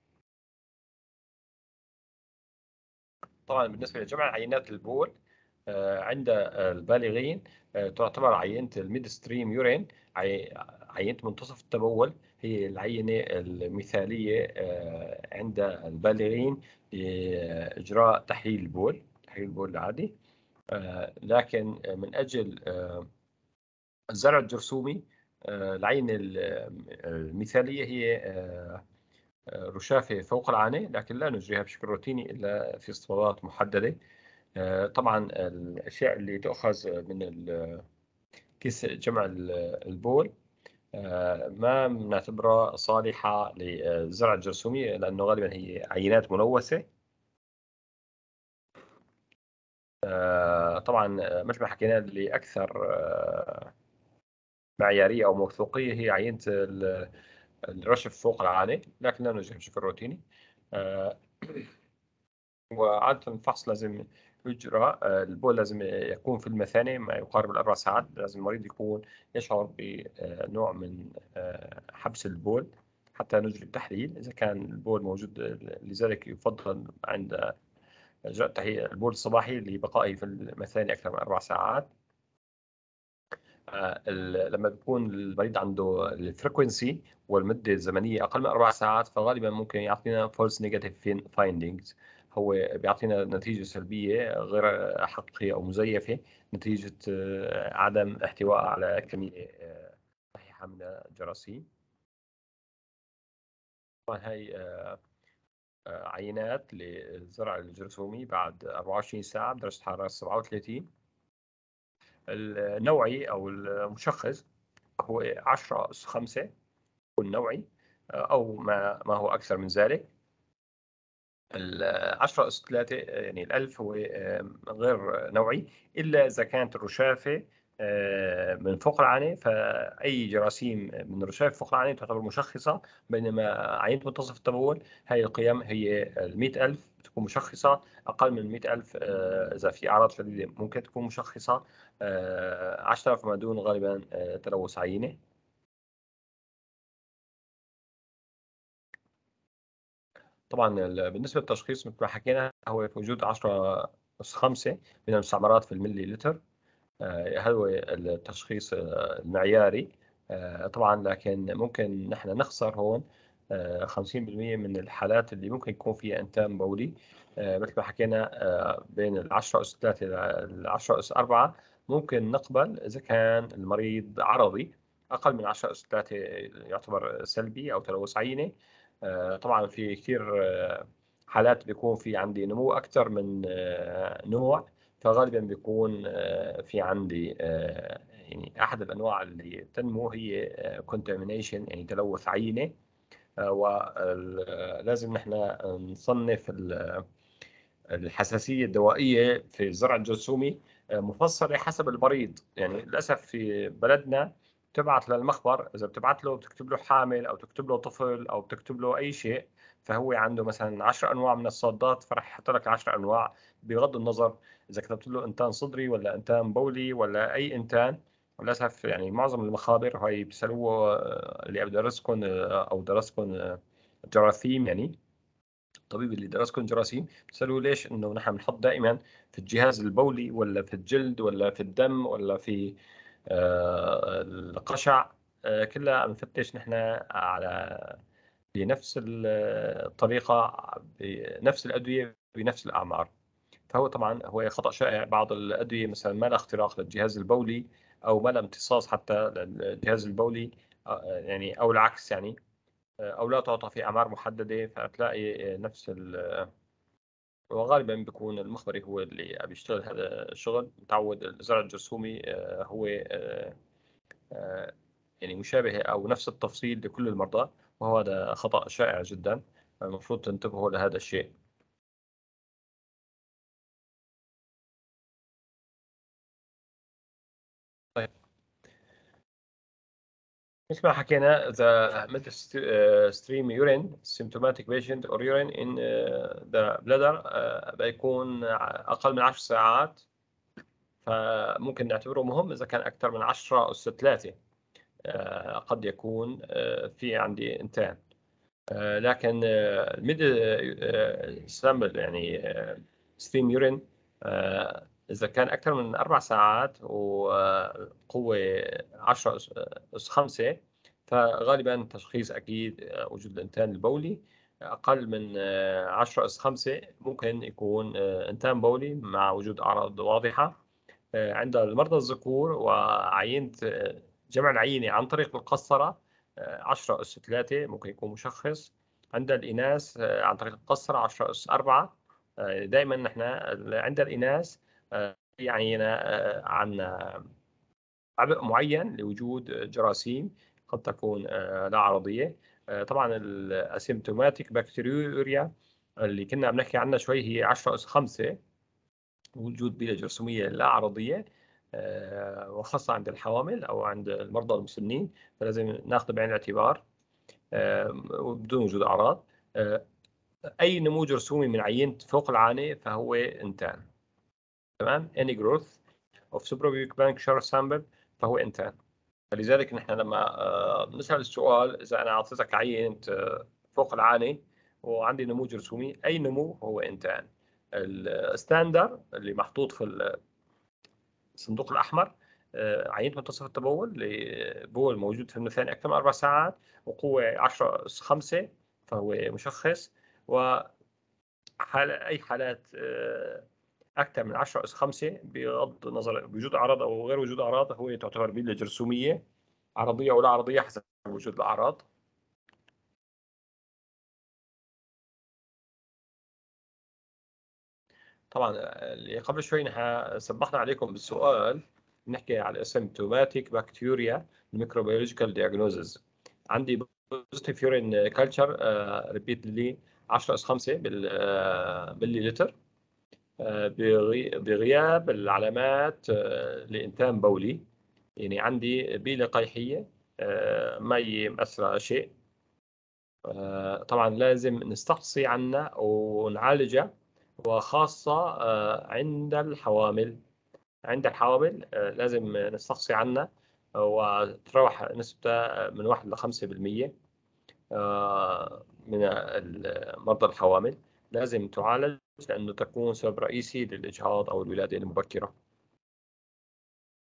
طبعا بالنسبة لجمع عينات البول عند البالغين تعتبر عينة الميد ستريم يورين عينة منتصف التبول هي العينة المثالية عند البالغين لإجراء تحليل البول تحليل البول العادي. لكن من أجل الزرع الجرثومي العينة المثالية هي رشافة فوق العانة، لكن لا نجريها بشكل روتيني إلا في اسطوانات محددة. طبعا الأشياء اللي تؤخذ من كيس جمع البول ما بنعتبرها صالحة للزرع الجرثومي لأنه غالبا هي عينات ملوثة. طبعا مثل ما حكينا اللي أكثر معيارية أو موثوقية هي عينة الرشف فوق العانة، لكن لا نجري بشكل روتيني. وعادة الفحص لازم يجرى البول لازم يكون في المثانة ما يقارب الأربع ساعات. لازم المريض يكون يشعر بنوع من حبس البول حتى نجري التحليل إذا كان البول موجود. لذلك يفضل عند إجراء تحليل البول الصباحي لبقائه في المثانة أكثر من أربع ساعات. لما بيكون المريض عنده الفريكونسي والمدة الزمنية أقل من أربع ساعات فغالبا ممكن يعطينا false negative findings، هو بيعطينا نتيجة سلبية غير حقيقية أو مزيفة نتيجة عدم احتواء على كمية صحيحة من الجراثيم. طبعا هاي عينات للزرع الجرثومي بعد أربعة وعشرين ساعة بدرجة حرارة سبعة وثلاثين. النوعي أو المشخص هو عشرة أس خمسة والنوعي أو ما ما هو أكثر من ذلك. العشرة أس ثلاثة يعني الألف هو غير نوعي إلا إذا كانت الرشافة من فوق العانة، فأي جراثيم من الرشافة فوق العانة تعتبر مشخصة، بينما عينة منتصف التبول هي القيم هي المئة ألف تكون مشخصة، أقل من مئة ألف إذا في أعراض شديدة ممكن تكون مشخصة، عشرة آلاف وما دون غالبا تلوث عينة. طبعا بالنسبة للتشخيص مثل ما حكينا هو في وجود عشرة أس خمسة من المستعمرات في الملي لتر. هو التشخيص المعياري. طبعا لكن ممكن نحن نخسر هون خمسين بالمئة من الحالات اللي ممكن يكون فيها انتان بولي. مثل ما حكينا بين العشرة أس ثلاثة للعشرة أس أربعة ممكن نقبل إذا كان المريض عرضي. أقل من عشرة أس ثلاثة يعتبر سلبي أو تلوث عينة. طبعا في كثير حالات بيكون في عندي نمو أكثر من نوع، فغالبا بيكون في عندي يعني أحد الأنواع اللي تنمو هي contamination، يعني تلوث عينة. ولازم نحن نصنف الحساسية الدوائية في الزرع الجرثومي مفصلة حسب المريض. يعني للأسف في بلدنا تبعت للمخبر، إذا بتبعت له بتكتب له حامل أو تكتب له طفل أو تكتب له أي شيء، فهو عنده مثلا عشر أنواع من الصادات، فرح يحط لك عشر أنواع بغض النظر إذا كتبت له إنتان صدري ولا إنتان بولي ولا أي إنتان. للأسف يعني معظم المخابر هاي بيسألوه اللي بدرسكم أو درسكم جراثيم، يعني الطبيب اللي درسكم جراثيم بتسألوه ليش انه نحن بنحط دائما في الجهاز البولي ولا في الجلد ولا في الدم ولا في آه القشع. آه كلها بنفتش نحن على بنفس الطريقة بنفس الأدوية بنفس الأعمار. فهو طبعا هو خطأ شائع. بعض الأدوية مثلا ما لها اختراق للجهاز البولي أو ما لها امتصاص حتى للجهاز البولي، آه يعني أو العكس، يعني أو لا تعطى في أعمار محددة، فتلاقي نفس ال وغالبا بيكون المخبري هو اللي عم يشتغل هذا الشغل. متعود الزرع الجرثومي هو يعني مشابه أو نفس التفصيل لكل المرضى، وهو هذا خطأ شائع جدا. المفروض تنتبهوا لهذا الشيء. طيب، مثل ما حكينا the midstream urine symptomatic patient or urine in the bladder بيكون أقل من عشر ساعات، فممكن نعتبره مهم إذا كان أكثر من عشرة أس ثلاثة. قد يكون في عندي إنتان. لكن الميد سامبل يعني ستريم يورين إذا كان أكثر من أربع ساعات وقوة عشرة أس خمسة، فغالبا تشخيص أكيد وجود الإنتان البولي. أقل من عشرة أس خمسة ممكن يكون إنتان بولي مع وجود أعراض واضحة. عند المرضى الذكور وعينة جمع العينة عن طريق القسطرة عشرة أس ثلاثة ممكن يكون مشخص. عند الإناث عن طريق القسطرة عشرة أس أربعة. دائما نحن عند الإناث عينة عن عبء معين لوجود جراثيم قد تكون لا عرضية. طبعا الاسيمتوماتيك بكتيريوريا اللي كنا عم نحكي عنها شوي هي عشرة أس خمسة، وجود بيئة جرثومية لا عرضية وخاصة عند الحوامل أو عند المرضى المسنين، فلازم ناخذ بعين الاعتبار وبدون وجود أعراض. أي نمو جرثومي من عينة فوق العانة فهو إنتان. تمام. any growth of suprapubic puncture sample فهو إنتان. فلذلك نحن لما بنسأل السؤال إذا أنا أعطيتك عينة فوق العانة وعندي نمو جرثومي، أي نمو هو إنتان. الستاندر اللي محطوط في الصندوق الأحمر عينة منتصف التبول لبول موجود في المثاني أكثر من أربع ساعات وقوة عشرة أس خمسة فهو مشخص. وحال أي حالات أكثر من عشرة أس خمسة بغض النظر بوجود أعراض أو غير وجود أعراض هو تعتبر بيئة جرثومية عرضية أو لا عرضية حسب وجود الأعراض. طبعا اللي قبل شوي نحن سبقنا عليكم بالسؤال نحكي على الاسيمتوماتيك بكتيريا الميكروبيولوجيكال دياجنوزز. عندي بوزيتيف يورين كلتشر ريبيتلي عشرة أس خمسة بالملي لتر بغياب العلامات لإنتان بولي. يعني عندي بيلة قيحية مي مأثرة شيء، طبعا لازم نستقصي عنها ونعالجها، وخاصة عند الحوامل. عند الحوامل لازم نستقصي عنها وتروح نسبتها من واحد لخمسة بالمية من مرضى الحوامل لازم تعالج لأنه تكون سبب رئيسي للإجهاض أو الولادة المبكرة.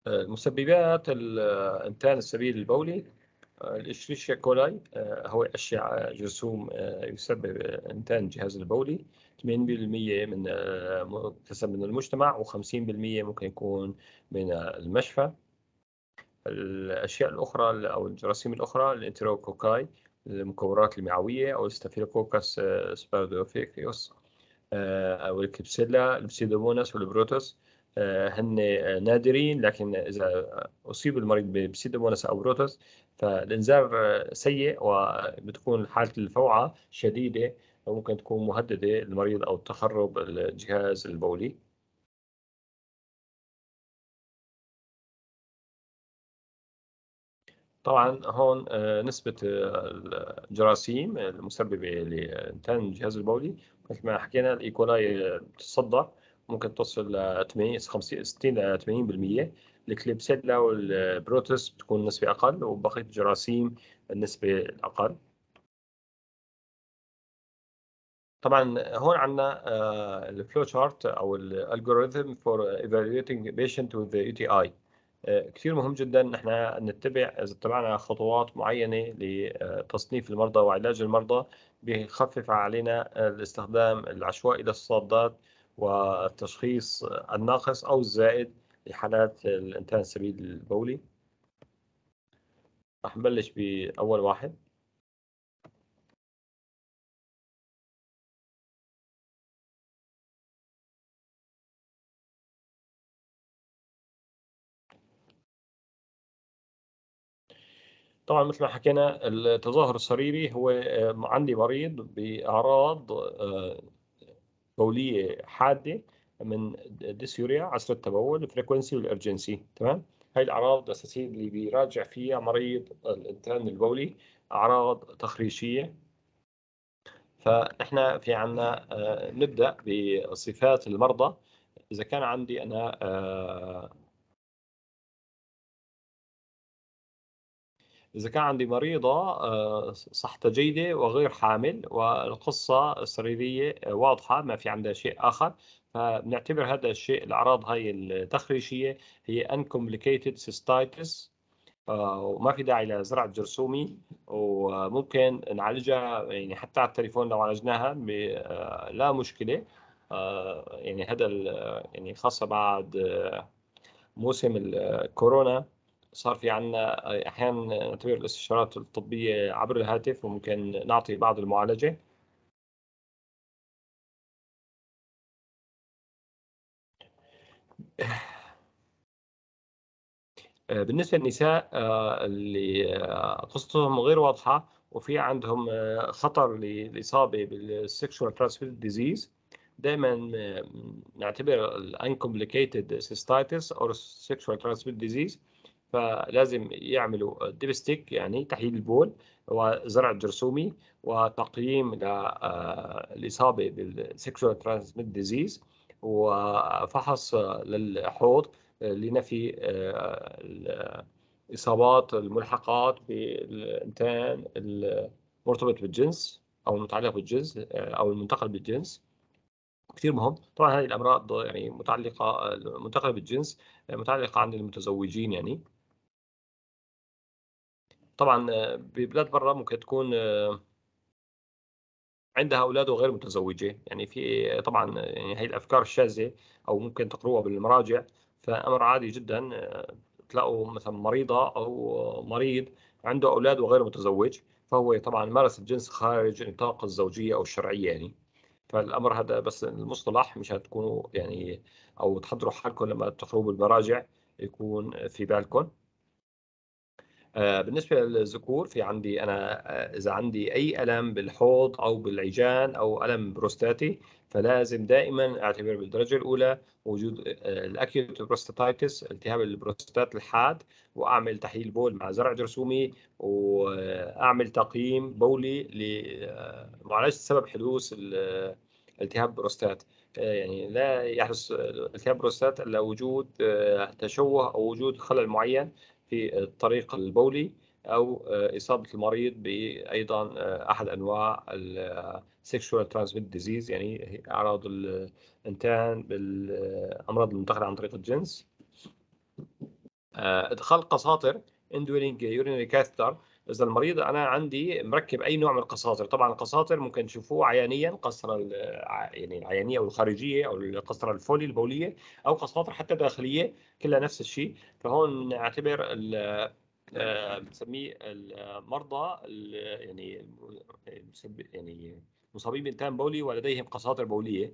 مسببات الإنتان السبيل البولي، الإشريشيا كولاي هو أشعة جرثوم يسبب إنتان الجهاز البولي. ثمانين بالمئة من مكتسب من المجتمع، وخمسين بالمئة ممكن يكون من المشفى. الأشياء الأخرى أو الجراثيم الأخرى الانتروكوكاي، المكورات المعوية، أو الستافيلوكوكس سباردوفيكيوس، أو الكبسيلا، البسيدوموناس والبروتوس. هن نادرين، لكن إذا أصيب المريض ببسيدوموناس أو بروتوس فالإنذار سيء، وبتكون حالة الفوعة شديدة، وممكن تكون مهددة للمريض أو تخرب الجهاز البولي. طبعا هون نسبة الجراثيم المسببة لإنتان الجهاز البولي مثل ما حكينا، الإيكولاي بتتصدر، ممكن تصل ل ستين ل ثمانين بالمئة. الكليبسيلا والبروتوس بتكون النسبة أقل، وبقية الجراثيم النسبة أقل. طبعا هون عندنا الفلو شارت أو الالجوريثم فور evaluating patient with يو تي آي. كثير مهم جدا نحن نتبع، إذا اتبعنا خطوات معينة لتصنيف المرضى وعلاج المرضى، بيخفف علينا الاستخدام العشوائي للصادات والتشخيص الناقص أو الزائد لحالات الإنتان السبيل البولي. رح نبلش بأول واحد. طبعا مثل ما حكينا، التظاهر الصريري هو عندي مريض بأعراض بولية حادة من ديسيوريا، عسر التبول، الفريكونسي والارجنسي. تمام، هاي الأعراض الأساسية اللي بيراجع فيها مريض الإنتان البولي، أعراض تخريشية. فإحنا في عنا نبدأ بصفات المرضى. إذا كان عندي أنا إذا كان عندي مريضة صحتها جيدة وغير حامل، والقصة السريرية واضحة، ما في عندها شيء آخر، فبنعتبر هذا الشيء، الأعراض هاي التخريشية هي uncomplicated cystitis، وما في داعي لزرع الجرثومي، وممكن نعالجها يعني حتى على التليفون لو عالجناها لا مشكلة. يعني هذا يعني خاصة بعد موسم الكورونا صار في عنا أحيانا نعتبر الاستشارات الطبية عبر الهاتف، وممكن نعطي بعض المعالجة. بالنسبة للنساء اللي قصتهم غير واضحة وفي عندهم خطر للإصابة بالسكشوال ترانسميتد ديزيز، دائما نعتبر الانكومبليكيتد سيستايتس أو sexual transmitted disease، فلازم يعملوا ديبستيك يعني تحليل البول وزرع الجرثومي وتقييم للإصابة بالسكشوال ترانسميتد ديزيز، وفحص للحوض لنفي الإصابات الملحقات بالإنتان المرتبط بالجنس أو المتعلق بالجنس أو المنتقل بالجنس. كثير مهم. طبعا هذه الأمراض يعني متعلقة المنتقلة بالجنس متعلقة عند المتزوجين. يعني طبعا ببلاد برا ممكن تكون عندها أولاد وغير متزوجة، يعني في طبعا يعني هي الأفكار الشاذة أو ممكن تقروها بالمراجع، فأمر عادي جدا تلاقوا مثلا مريضة أو مريض عنده أولاد وغير متزوج، فهو طبعا مارس الجنس خارج نطاق الزوجية أو الشرعية. يعني فالأمر هذا بس المصطلح، مش هتكونوا يعني أو تحضروا حالكم لما تقروا بالمراجع يكون في بالكم. بالنسبة للذكور، في عندي أنا إذا عندي أي ألم بالحوض أو بالعجان أو ألم بروستاتي، فلازم دائما أعتبر بالدرجة الأولى وجود الأكيوت بروستاتيتس، التهاب البروستات الحاد، وأعمل تحليل بول مع زرع جرثومي، وأعمل تقييم بولي لمعالجة سبب حدوث التهاب بروستات. يعني لا يحدث التهاب بروستات إلا وجود تشوه أو وجود خلل معين في الطريق البولي، أو إصابة المريض بأيضا أحد أنواع ال sexual transmitted disease، يعني أعراض الإنتان بالأمراض المنتقلة عن طريق الجنس. ادخال قساطر indwelling urinary catheter. اذا المريض انا عندي مركب اي نوع من القساطر، طبعا القساطر ممكن تشوفوه عيانيا، قسطره يعني العيانيه او الخارجيه او القسطره الفولي البوليه، او قساطر حتى داخليه كلها نفس الشيء. فهون نعتبر بنسميه المرضى يعني يعني مصابين بانتان بولي ولديهم قساطر بوليه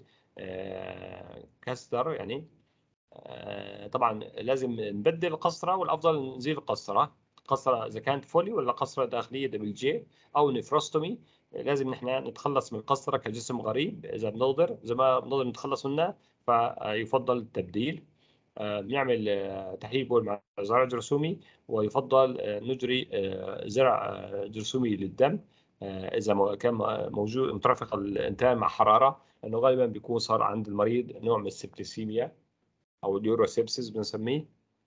كاستر يعني. طبعا لازم نبدل القسطره، والافضل نزيل القسطره قسطره اذا كانت فولي ولا قسطره داخليه دبل جي او نفروستومي. لازم نحن نتخلص من القسطره كجسم غريب اذا بنقدر، اذا ما بنقدر نتخلص منها فيفضل التبديل. بنعمل تحليل بول مع زرع جرثومي، ويفضل نجري زرع جرثومي للدم اذا كان موجود مترافق الانتان مع حراره، لانه غالبا بيكون صار عند المريض نوع من السبتسيميا او اليوروسيبسيس بنسميه.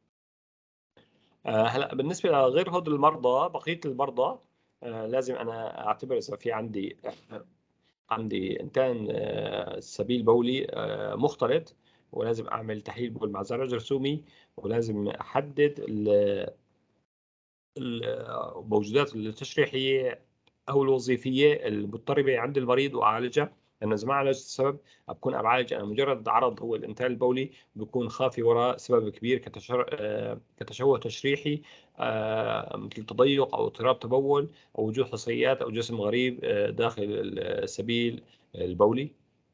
هلا بالنسبه لغير هود المرضى، بقيه المرضى لازم انا اعتبر اذا في عندي عندي انتان سبيل بولي مختلط، ولازم اعمل تحليل بول مع زرع جرثومي، ولازم احدد الموجودات التشريحيه او الوظيفيه المضطربه عند المريض واعالجها. لانه اذا ما عالجت السبب بكون بعالج انا مجرد عرض هو الانتان البولي، بكون خافي وراء سبب كبير كتشر... كتشوه تشريحي مثل تضيق او اضطراب تبول او وجود حصيات او جسم غريب داخل السبيل البولي.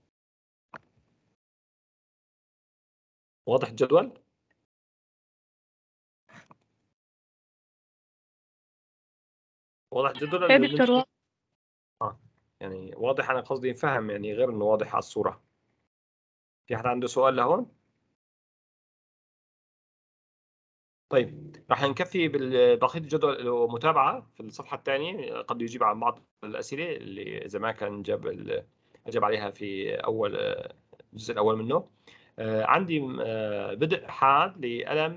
واضح الجدول؟ واضح الجدول؟ يا دكتور اه يعني واضح، انا قصدي فهم يعني غير انه واضح على الصورة. في حد عنده سؤال لهون؟ طيب راح نكفي ببقية الجدول له متابعة في الصفحة الثانية، قد يجيب عن بعض الأسئلة اللي إذا ما كان جاب أجاب عليها في أول الجزء الأول منه. عندي بدء حاد لألم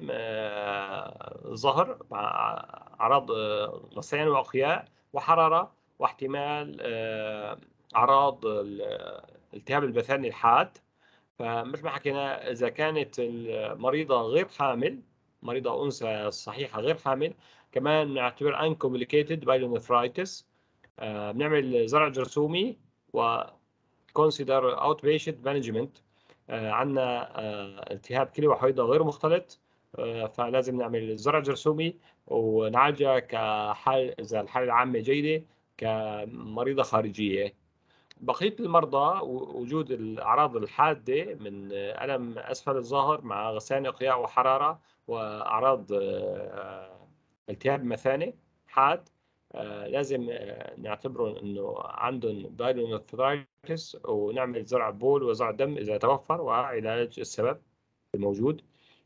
ظهر مع أعراض غثيان وأقياء وحرارة، واحتمال أعراض الالتهاب البثاني الحاد. فمثل ما حكينا إذا كانت المريضة غير حامل، مريضة أنثى صحيحة غير حامل، كمان نعتبر uncomplicated pyelonephritis. آه بنعمل زرع جرثومي و consider outpatient management. آه عندنا آه التهاب كلى وحيضة غير مختلط، آه فلازم نعمل زرع جرثومي ونعالجها كحال إذا الحالة العامة جيدة كمريضة خارجية. بقية المرضى وجود الأعراض الحادة من ألم أسفل الظهر مع غثيان إقياء وحرارة وأعراض التهاب مثانة حاد، لازم نعتبره إنه عندهم بايلونيفرايتس، ونعمل زرع بول وزرع دم إذا توفر، وعلاج السبب الموجود.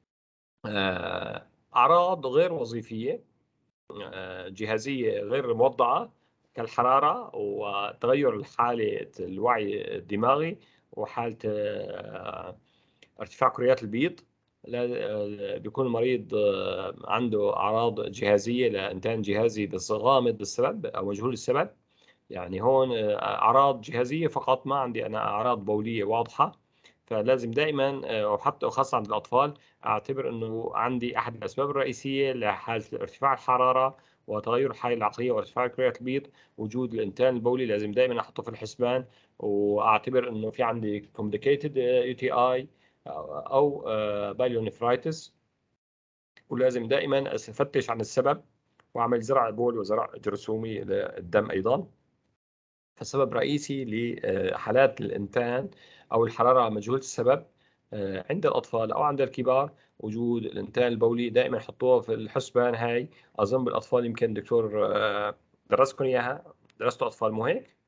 أعراض غير وظيفية جهازية غير موضعة كالحرارة وتغير الحالة الوعي الدماغي وحالة ارتفاع كريات البيض. بيكون المريض عنده أعراض جهازية لإنتان جهازي بس غامض بالسبب أو مجهول السبب. يعني هون أعراض جهازية فقط، ما عندي أنا أعراض بولية واضحة. فلازم دائما وحتى وخاصة عند الأطفال أعتبر أنه عندي أحد الأسباب الرئيسية لحالة ارتفاع الحرارة وتغير الحالة العقلية وارتفاع كريات البيض وجود الإنتان البولي، لازم دائما أحطه في الحسبان، وأعتبر أنه في عندي complicated يو تي آي أو بايلونيفرايتس، ولازم دائما أفتش عن السبب وأعمل زرع بول وزرع جرثومي للدم أيضا. فسبب رئيسي لحالات الإنتان أو الحرارة مجهولة السبب عند الأطفال أو عند الكبار وجود الإنتان البولي، دائما حطوها في الحسبان. هاي أظن بالأطفال يمكن دكتور درسكم إياها، درستوا أطفال مو هيك؟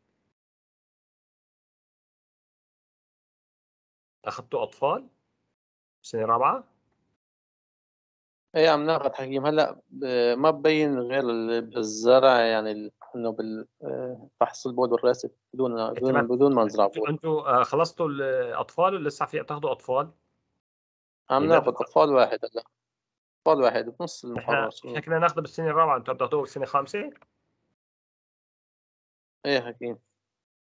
أخذتوا أطفال سنة رابعة؟ ايه عم ناخذ حكيم هلا ما ببين غير بالزرع يعني انه بالفحص البول والراسب بدون بدون بدون ما نزرع بول. انتوا خلصتوا الاطفال ولا لسه في تاخذوا اطفال؟ عم ناخذ اطفال واحد هلا، اطفال واحد بنص المقرر. احنا كنا ناخذه بالسنه الرابعه، انتوا بتاخذوه بالسنه الخامسه؟ ايه حكيم.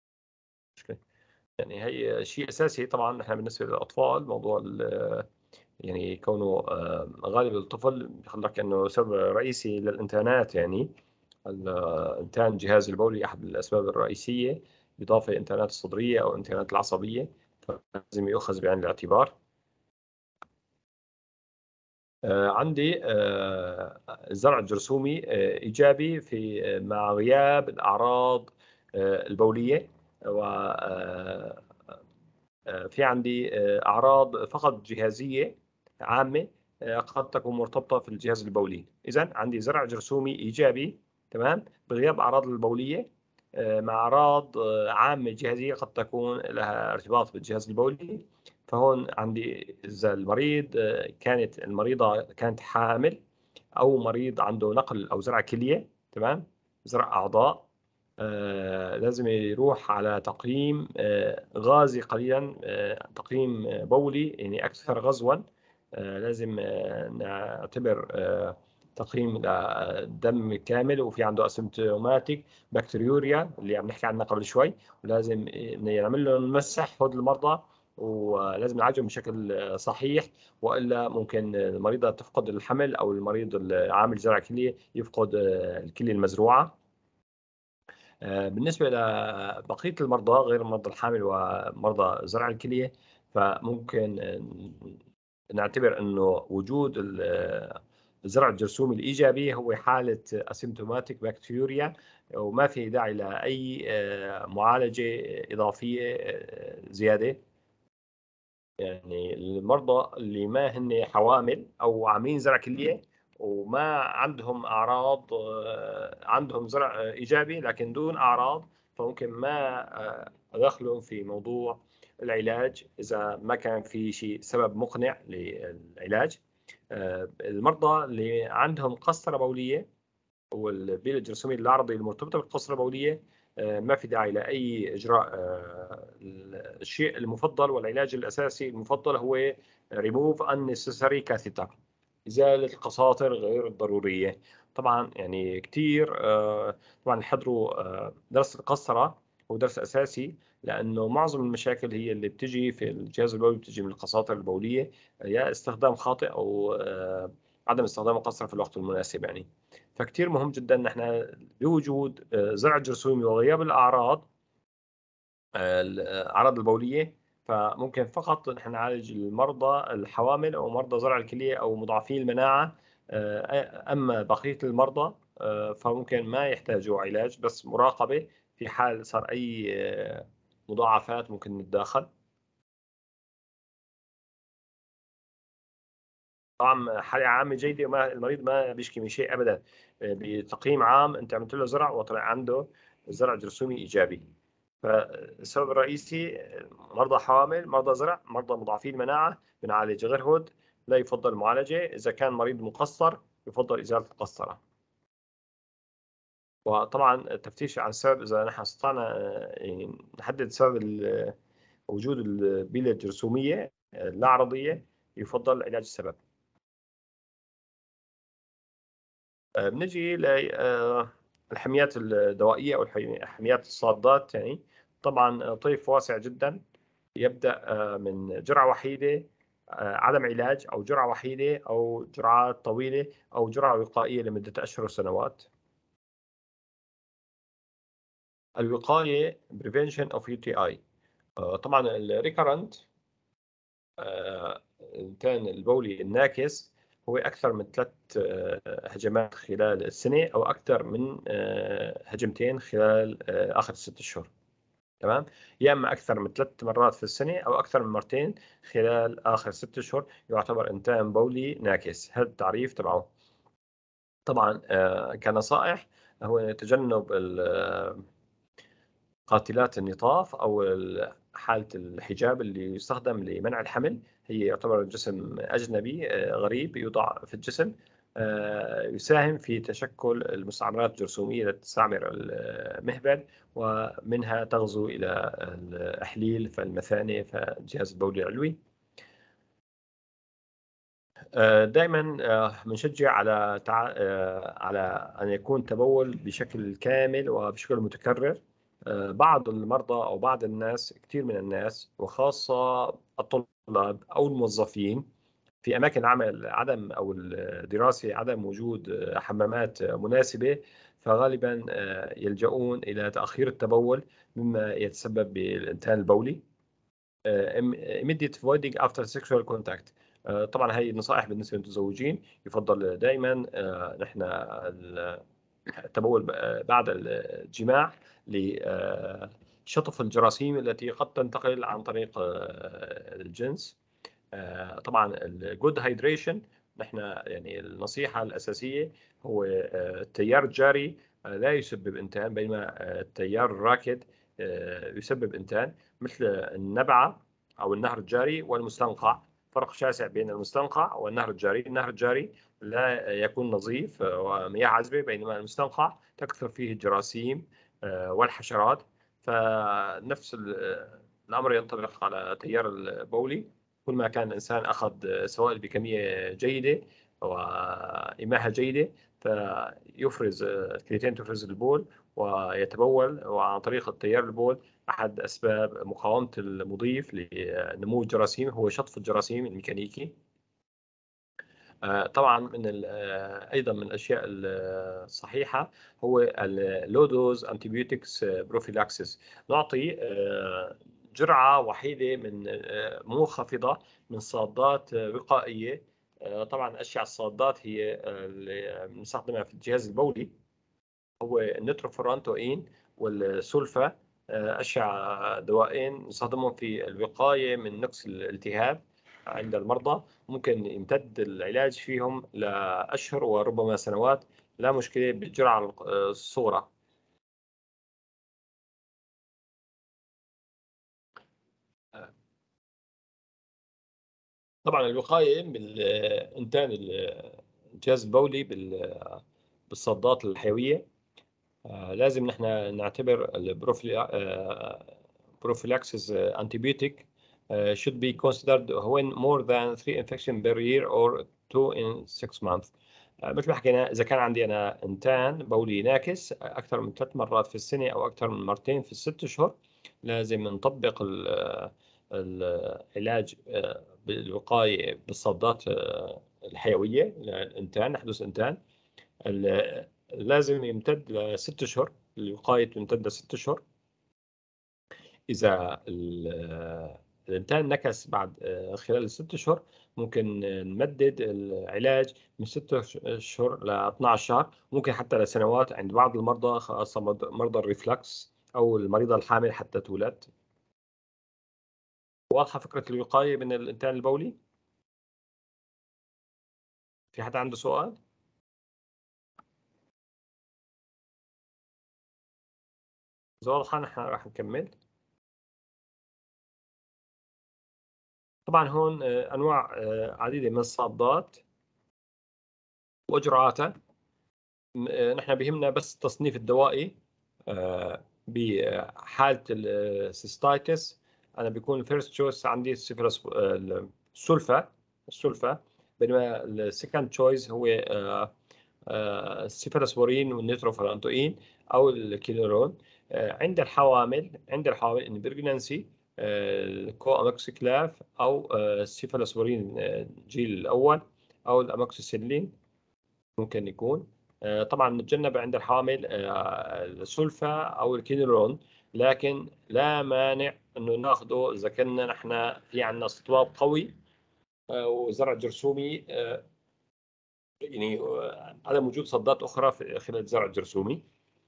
يعني هي شيء اساسي طبعا. احنا بالنسبه للاطفال موضوع يعني كونه غالب الطفل بيقول لك انه سبب رئيسي للانتانات، يعني الانتان الجهاز البولي احد الاسباب الرئيسيه، بالاضافه للانتانات الصدريه او الانتانات العصبيه، فلازم يؤخذ بعين الاعتبار. عندي الزرع الجرثومي ايجابي في مع غياب الاعراض البوليه، و في عندي أعراض فقط جهازية عامة قد تكون مرتبطة في الجهاز البولي. إذن عندي زرع جرثومي إيجابي تمام بغياب أعراض البولية مع أعراض عامة جهازية قد تكون لها ارتباط بالجهاز البولي. فهون عندي إذا المريض كانت المريضة كانت حامل أو مريض عنده نقل أو زرع كلية تمام، زرع أعضاء، آه لازم يروح على تقييم آه غازي قليلا، آه تقييم بولي يعني أكثر غزوا. آه لازم آه نعتبر آه تقييم الدم كامل، وفي عنده اسيمتوماتيك بكتيريوريا اللي عم نحكي عنها قبل شوي، ولازم نعمل له نمسح هود المرضى، ولازم نعالجهم بشكل صحيح، والا ممكن المريضه تفقد الحمل او المريض العامل زرع كليه يفقد الكليه المزروعه. بالنسبة لبقية المرضى غير المرضى الحامل ومرضى زرع الكلية، فممكن نعتبر أنه وجود الزرع الجرثومي الإيجابي هو حالة اسيمتوماتيك بكتيريا، وما في داعي لأي معالجة إضافية زيادة. يعني المرضى اللي ما هن حوامل أو عاملين زرع كلية وما عندهم أعراض، عندهم زرع إيجابي لكن دون أعراض، فممكن ما أدخلهم في موضوع العلاج إذا ما كان في شيء سبب مقنع للعلاج. المرضى اللي عندهم قسطرة بولية والبيل الجرثومي العرضي المرتبطة بالقسطرة البولية ما في داعي لأي إجراء. الشيء المفضل والعلاج الأساسي المفضل هو remove unnecessary catheter، إزالة القساطر غير الضرورية. طبعا يعني كثير طبعا حضروا درس القسطرة، هو درس أساسي لأنه معظم المشاكل هي اللي بتجي في الجهاز البولي بتجي من القساطر البولية، يا استخدام خاطئ أو عدم استخدام القسطرة في الوقت المناسب يعني. فكتير مهم جدا ان احنا بوجود زرع جرثومي وغياب الاعراض الاعراض البوليه، فممكن فقط نحن نعالج المرضى الحوامل او مرضى زرع الكليه او مضاعفي المناعه. اما بقيه المرضى فممكن ما يحتاجوا علاج، بس مراقبه في حال صار اي مضاعفات ممكن نتداخل. طبعا حالة عامة جيدة وما المريض ما بيشكي من شيء أبدا، بتقييم عام أنت عملت له زرع وطلع عنده زرع جرثومي إيجابي. فالسبب الرئيسي مرضى حوامل، مرضى زرع، مرضى مضاعفي المناعة بنعالج غير هود لا يفضل المعالجة. إذا كان مريض مقصر يفضل إزالة القسطرة. وطبعا التفتيش عن السبب إذا نحن استطعنا يعني نحدد سبب وجود البيلة الجرثومية اللا عرضية يفضل علاج السبب. بنجي للحميات الدوائية أو الحميات الصادات. يعني طبعا طيف واسع جدا، يبدأ من جرعة وحيدة عدم علاج أو جرعة وحيدة أو جرعات طويلة أو جرعة وقائية لمدة أشهر وسنوات. الوقاية prevention of يو تي آي، طبعا الريكرنت كان البولي الناكس هو أكثر من ثلاث هجمات خلال السنة أو أكثر من هجمتين خلال آخر ست أشهر تمام، يا إما أكثر من ثلاث مرات في السنة أو أكثر من مرتين خلال آخر ست أشهر يعتبر إنتان بولي ناكس. هذا التعريف تبعه. طبعا كنصائح هو تجنب قاتلات النطاف أو حالة الحجاب اللي يستخدم لمنع الحمل، هي يعتبر الجسم أجنبي غريب يوضع في الجسم، يساهم في تشكل المستعمرات الجرثومية التي تستعمر المهبل ومنها تغزو إلى الأحليل فالمثانة فالجهاز البولي العلوي. دائما بنشجع على تع... على أن يكون تبول بشكل كامل وبشكل متكرر. بعض المرضى أو بعض الناس، كثير من الناس وخاصة الطلاب أو الموظفين، في أماكن العمل عدم أو الدراسة عدم وجود حمامات مناسبة، فغالبا يلجؤون إلى تأخير التبول مما يتسبب بالإنتان البولي. immediate voiding after sexual contact. طبعا هي النصائح بالنسبة للمتزوجين، يفضل دائما نحن التبول بعد الجماع لشطف الجراثيم التي قد تنتقل عن طريق الجنس. طبعا الجود هايدريشن، نحن يعني النصيحة الأساسية هو التيار الجاري لا يسبب إنتان، بينما التيار الراكد يسبب إنتان، مثل النبعة أو النهر الجاري والمستنقع. فرق شاسع بين المستنقع والنهر الجاري. النهر الجاري لا يكون نظيف ومياه عذبة، بينما المستنقع تكثر فيه الجراثيم والحشرات. فنفس الأمر ينطبق على التيار البولي. كل ما كان الإنسان أخذ سوائل بكمية جيدة وإماحة جيدة فيفرز الكليتين، تفرز البول ويتبول، وعن طريق التيار البول أحد أسباب مقاومة المضيف لنمو الجراثيم هو شطف الجراثيم الميكانيكي. طبعا من أيضا من الأشياء الصحيحة هو اللو دوز أنتيبيوتكس بروفيلاكسيس. نعطي جرعة وحيدة من منخفضة من صادات وقائية. طبعا أشياء الصادات هي اللي بنستخدمها في الجهاز البولي هو النيتروفورانتوين والسلفا، أشياء دوائين نستخدمهم في الوقاية من نقص الالتهاب عند المرضى. ممكن يمتد العلاج فيهم لأشهر وربما سنوات، لا مشكلة بالجرعة الصغرى. طبعا الوقاية بالإنتان الجهاز البولي بالصادات الحيوية لازم نحن نعتبر البروفيلاكسيس antibiotic should be considered when more than three infections per year or two in six months. مثل ما حكينا، إذا كان عندي أنا إنتان بولي ناكس أكثر من ثلاث مرات في السنة أو أكثر من مرتين في الست أشهر، لازم نطبق العلاج بالوقاية بالصادات الحيوية للإنتان، حدوث إنتان. لازم يمتد لست أشهر، الوقاية تمتد لست أشهر. إذا الإنتان نكس بعد خلال الست أشهر ممكن نمدد العلاج من ست أشهر ل اثني عشر شهر، ممكن حتى لسنوات عند بعض المرضى، خاصة مرضى الريفلكس أو المريضة الحامل حتى تولد. واضحة فكرة الوقاية من الإنتان البولي؟ في حد عنده سؤال؟ إذا واضحة نحن راح نكمل. طبعا هون أنواع عديدة من الصادات وإجراءاتها. نحن بيهمنا بس التصنيف الدوائي. بحالة السيستايتس أنا بيكون الفيرست تشويس عندي السلفا السلفا بينما السكند تشويس هو السيفالوسبورين والنيتروفورانتوين أو الكينورون. عند الحوامل عند الحوامل إن بريجنانسي الكو أموكسيكلاف أو السيفالوسبورين الجيل الأول أو الأموكسيسيلين ممكن يكون. طبعا نتجنب عند الحوامل السلفا أو الكينورون، لكن لا مانع إنه ناخده إذا كنا نحن في عندنا استطباب قوي وزرع جرثومي، يعني عدم وجود صدات أخرى في خلال الزرع الجرثومي.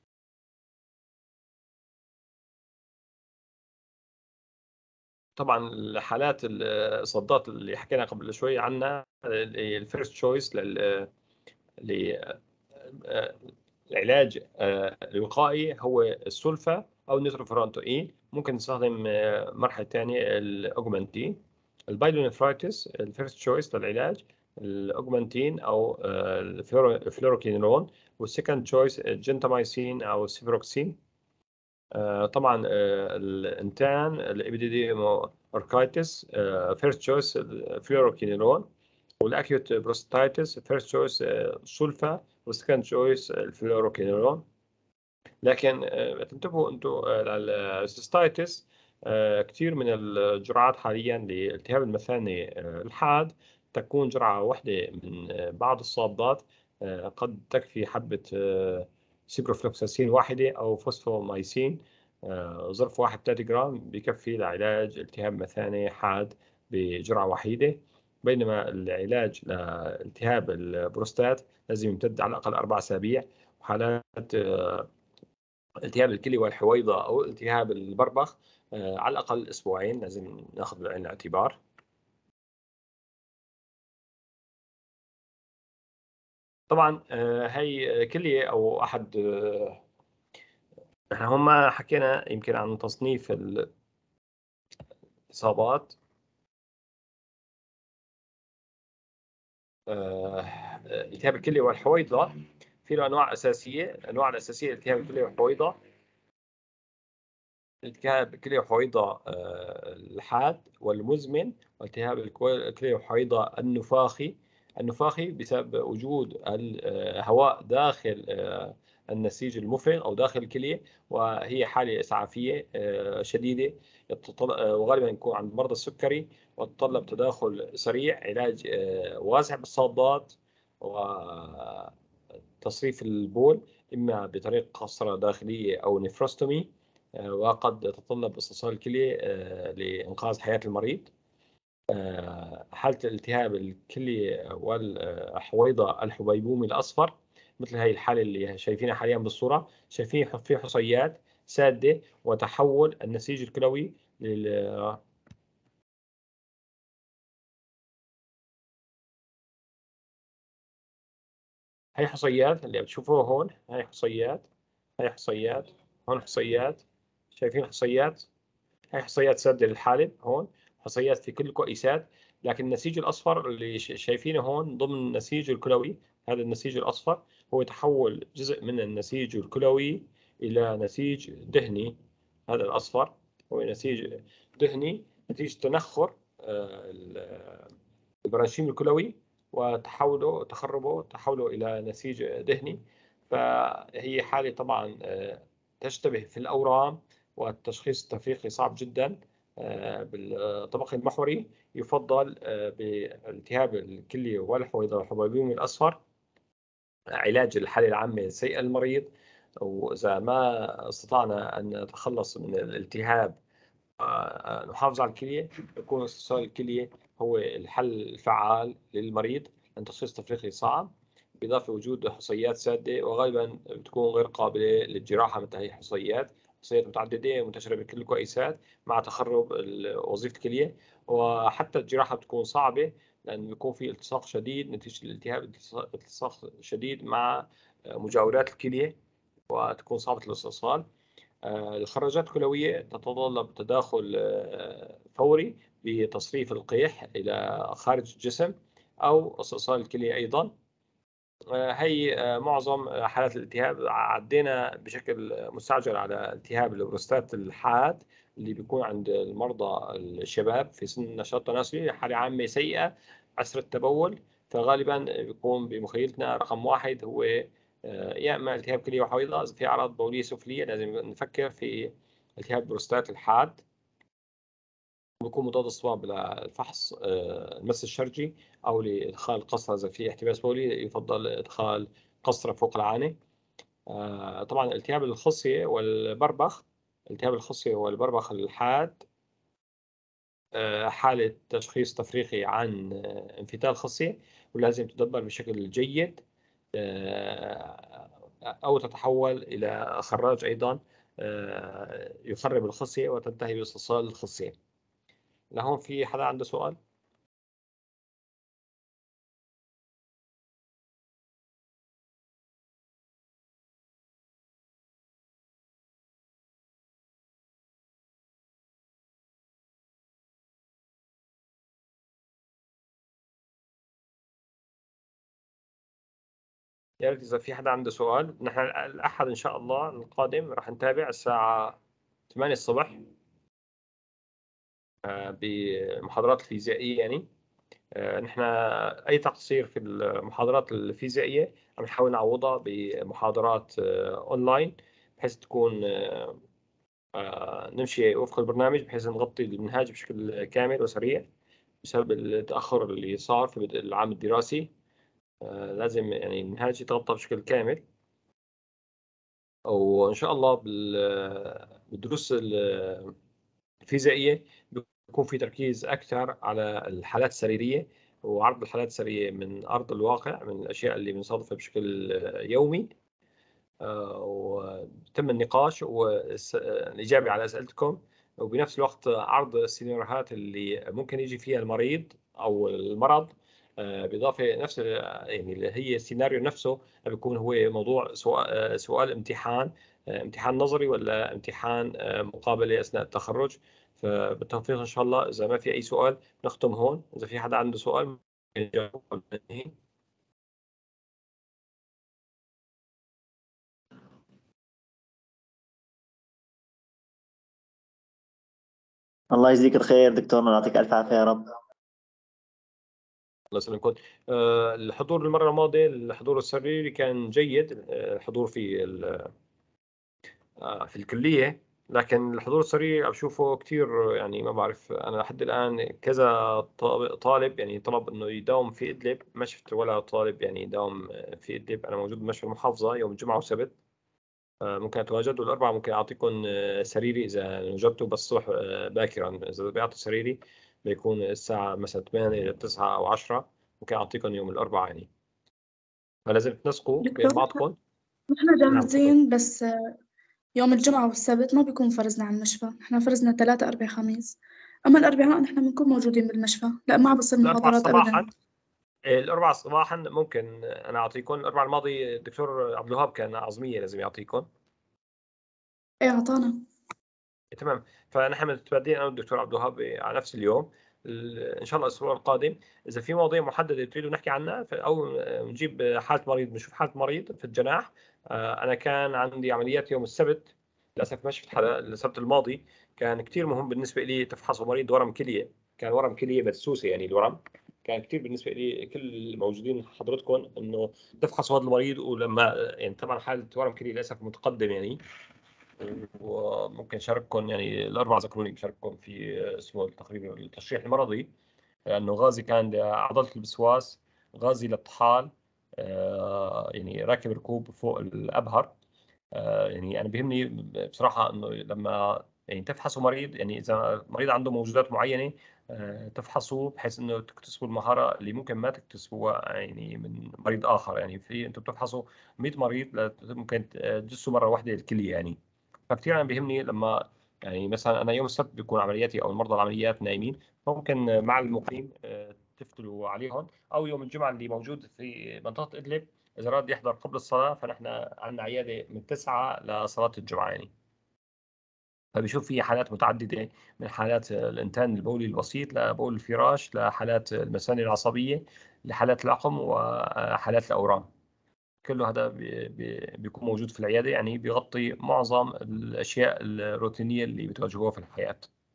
طبعا الحالات الصدات اللي حكينا قبل شوي عنها الفيرست تشويس للعلاج الوقائي هو السلفا أو النيتروفورانتوين. ممكن نستخدم مرحلة ثانية الأوجمانتين. البايلونيفرايتس الفيرست تشويس للعلاج الأوجمانتين أو الفلوروكينولون، والسكند تشويس الجنتاميسين أو السيفروكسين. طبعا الإنتان الإبيديديمو أوركايتس فيرست تشويس الفلوروكينولون، والأكيوت بروستايتس فيرست تشويس سلفا والسكند تشويس الفلوروكينولون. لكن تنتبهوا أنتم للسيستايتس كثير من الجرعات حاليا لالتهاب المثانة الحاد تكون جرعة واحدة من بعض الصابات قد تكفي حبة سيبروفلوكساسين واحدة أو فوسفومايسين ظرف واحد ثلاثة جرام بكفي لعلاج التهاب مثانة حاد بجرعة وحيدة، بينما العلاج لالتهاب البروستات لازم يمتد على الأقل أربع أسابيع، وحالات التهاب الكلى والحويضة أو التهاب البربخ على الأقل أسبوعين لازم ناخذ بعين الاعتبار. طبعا هي كلية أو أحد، نحن هم حكينا يمكن عن تصنيف الإصابات. التهاب الكلى والحويضة في له أنواع أساسية. الأنواع الأساسية التهاب الكلى والحويضة، التهاب الكلى والحويضة الحاد والمزمن، والتهاب الكلى والحويضة النفاخي. النفاخي بسبب وجود الهواء داخل النسيج المفرغ أو داخل الكلية، وهي حالة إسعافية شديدة وغالبا يكون عند مرضى السكري، وتتطلب تداخل سريع، علاج واسع بالصادات وتصريف البول إما بطريقة قسطرة داخلية أو نفروستومي، وقد تتطلب استصال الكلية لإنقاذ حياة المريض. حالة التهاب الكلية والحويضة الحبيبومي الأصفر، مثل هاي الحالة اللي شايفينها حاليا بالصورة، شايفين في حصيات سادة وتحول النسيج الكلوي لل هاي حصيات اللي بتشوفوها هون، هاي حصيات، هاي حصيات، هون حصيات، شايفين حصيات، هاي حصيات سادة للحالب، هون حصيات في كل الكويسات. لكن النسيج الأصفر اللي شايفينه هون ضمن النسيج الكلوي، هذا النسيج الأصفر هو تحول جزء من النسيج الكلوي إلى نسيج دهني. هذا الأصفر هو نسيج دهني نتيجة تنخر البرانشيم الكلوي وتحوله تخربه تحوله إلى نسيج دهني. فهي حالة طبعا تشتبه في الأورام، والتشخيص التفريقي صعب جدا. بالطبق المحوري يفضل بالتهاب الكلية والحويضة والحبيبومي الأصفر علاج الحالة العامة السيئة للمريض، وإذا ما استطعنا أن نتخلص من الالتهاب نحافظ على الكلية، يكون استصال الكلية هو الحل الفعال للمريض، لأن تشخيص تفريقي صعب، بإضافة وجود حصيات سادة وغالبا بتكون غير قابلة للجراحة مثل هي الحصيات، حصيات متعددة منتشرة بكل الكويسات مع تخرب وظيفة الكلية، وحتى الجراحة بتكون صعبة لأن بيكون في التصاق شديد نتيجة الالتهاب، التصاق شديد مع مجاورات الكلية وتكون صعبة الاستئصال. الخراجات الكلوية تتطلب تداخل فوري بتصريف القيح إلى خارج الجسم أو استئصال الكلية أيضا. هي معظم حالات الالتهاب. عدينا بشكل مستعجل على التهاب البروستات الحاد اللي بيكون عند المرضى الشباب في سن النشاط التناسلي، حالة عامة سيئة، عسر التبول. فغالبا بيكون بمخيلتنا رقم واحد هو يا اما التهاب كليه وحويضه. في اعراض بوليه سفليه لازم نفكر في التهاب بروستات الحاد، بيكون مضاد الصواب للفحص المس الشرجي او لادخال قسطره اذا في احتباس بولي، يفضل ادخال قسطره فوق العانه. طبعا التهاب الخصيه والبربخ، التهاب الخصيه والبربخ الحاد حاله تشخيص تفريقي عن انفتال خصيه، ولازم تدبر بشكل جيد أو تتحول إلى خراج أيضا يخرب الخصية وتنتهي باستئصال الخصية. لهون في حدا عنده سؤال؟ يا ريت إذا في حدا عنده سؤال. نحن الأحد إن شاء الله القادم راح نتابع الساعة ثمانية الصبح بمحاضرات الفيزيائية. يعني نحن أي تقصير في المحاضرات الفيزيائية عم نحاول نعوضها بمحاضرات أونلاين، بحيث تكون نمشي وفق البرنامج بحيث نغطي المنهاج بشكل كامل وسريع. بسبب التأخر اللي صار في بدء العام الدراسي. آه، لازم يعني المنهاج يتغطى بشكل كامل، وإن شاء الله بالدروس الفيزيائية بيكون في تركيز أكثر على الحالات السريرية وعرض الحالات السريرية من أرض الواقع، من الأشياء اللي بنصادفها بشكل يومي، وتم النقاش والإجابة على أسئلتكم، وبنفس الوقت عرض السيناريوهات اللي ممكن يجي فيها المريض أو المرض، بالإضافة نفس يعني اللي هي السيناريو نفسه بيكون هو موضوع سؤال, سؤال امتحان امتحان نظري ولا امتحان مقابلة أثناء التخرج. فبالتوفيق إن شاء الله. إذا ما في أي سؤال نختم هون، إذا في حدا عنده سؤال ممكن يجاوب قبل ما ننهي. الله يجزيك الخير دكتورنا، يعطيك ألف عافية يا رب. الله يسلمكم. أه الحضور المرة الماضية الحضور السريري كان جيد، الحضور في أه في الكلية، لكن الحضور السريري عم بشوفه كثير، يعني ما بعرف أنا لحد الآن كذا طالب يعني طلب إنه يداوم في إدلب، ما شفت ولا طالب يعني يداوم في إدلب. أنا موجود بمشفى المحافظة يوم الجمعة والسبت، أه ممكن أتواجد، والأربعة ممكن أعطيكم سريري إذا وجدتوا، بس الصبح باكرا إذا بيعطوا سريري بيكون الساعة مثلا ثمانية إلى تسعة أو عشرة، ممكن أعطيكم يوم الأربعاء يعني. فلازم تنسقوا بين دكتور بعضكم. نحن نعم تفضل. جاهزين، بس يوم الجمعة والسبت ما بيكون فرزنا على المشفى، نحن فرزنا ثلاثة أربعة خميس، أما الأربعاء نحن بنكون موجودين بالمشفى، لا ما بصير الأربعاء محاضرات صباحا، أبدا. الأربعاء صباحا ممكن أنا أعطيكم. الأربعاء الماضي الدكتور عبد الوهاب كان عظمية لازم يعطيكم. إيه أعطانا. تمام، فنحن متبادلين أنا والدكتور عبد الوهاب على نفس اليوم إن شاء الله الأسبوع القادم. إذا في مواضيع محددة تريدوا نحكي عنها أو نجيب حالة مريض، بنشوف حالة مريض في الجناح. أنا كان عندي عمليات يوم السبت، للأسف ما شفت حلقة السبت الماضي. كان كثير مهم بالنسبة لي تفحصوا مريض ورم كلية، كان ورم كلية بدسوسة يعني الورم. كان كثير بالنسبة لي كل الموجودين حضرتكم إنه تفحصوا هذا المريض، ولما يعني طبعا حالة ورم كلية للأسف متقدم يعني، وممكن شارككم يعني الأربعة ذكروني بشارككم في اسمه التقرير التشريح المرضي، لأنه غازي كان لعضلة الوسواس، غازي للطحال، يعني راكب ركوب فوق الأبهر. يعني أنا بيهمني بصراحة إنه لما يعني تفحصوا مريض، يعني إذا مريض عنده موجودات معينة تفحصوه بحيث إنه تكتسبوا المهارة اللي ممكن ما تكتسبوها يعني من مريض آخر. يعني في أنتم بتفحصوا مئة مريض ممكن تجسوا مرة واحدة الكلية يعني. فكتير أنا بيهمني لما يعني مثلا أنا يوم السبت بيكون عملياتي أو المرضى العمليات نايمين، ممكن مع المقيم تفتلوا عليهم، أو يوم الجمعة اللي موجود في منطقة إدلب إذا راد يحضر قبل الصلاة، فنحن عندنا عيادة من تسعة لصلاة الجمعة يعني. فبيشوف في حالات متعددة، من حالات الإنتان البولي البسيط لبول الفراش، لحالات المثانة العصبية، لحالات العقم، وحالات الأورام. كله هذا بي بي بيكون موجود في العيادة، يعني بيغطي معظم الأشياء الروتينية اللي بتواجهوها في الحياة.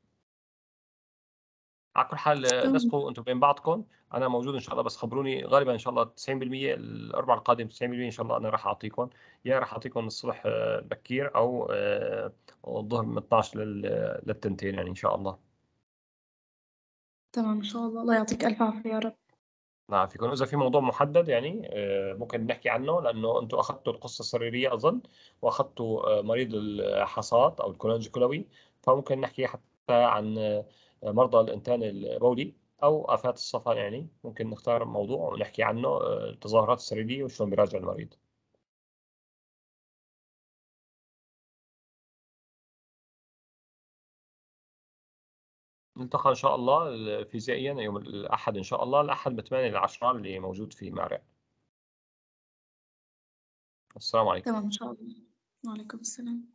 على كل حال نسقوا أنتم بين بعضكم، أنا موجود إن شاء الله، بس خبروني غالبا إن شاء الله تسعين بالمئة الأربعة القادم تسعين بالمئة إن شاء الله أنا راح أعطيكم، يا راح أعطيكم الصبح بكير أو الظهر من اثنعش للتنتين يعني إن شاء الله. تمام إن شاء الله، الله يعطيك ألف عافية يا رب. نعم فيكم. إذا في موضوع محدد يعني ممكن نحكي عنه، لأنه أنتم أخذتوا القصة السريرية أظن، وأخذتوا مريض الحصاد أو الكولونج الكلوي، فممكن نحكي حتى عن مرضى الإنتان البولي أو آفات الصفا. يعني ممكن نختار موضوع ونحكي عنه، التظاهرات السريرية وشلون بيراجع المريض. نلتقى إن شاء الله فيزيائيا يوم الأحد إن شاء الله، الأحد من ثمانية إلى عشرة اللي موجود في مارع. السلام عليكم. تمام إن شاء الله. وعليكم السلام.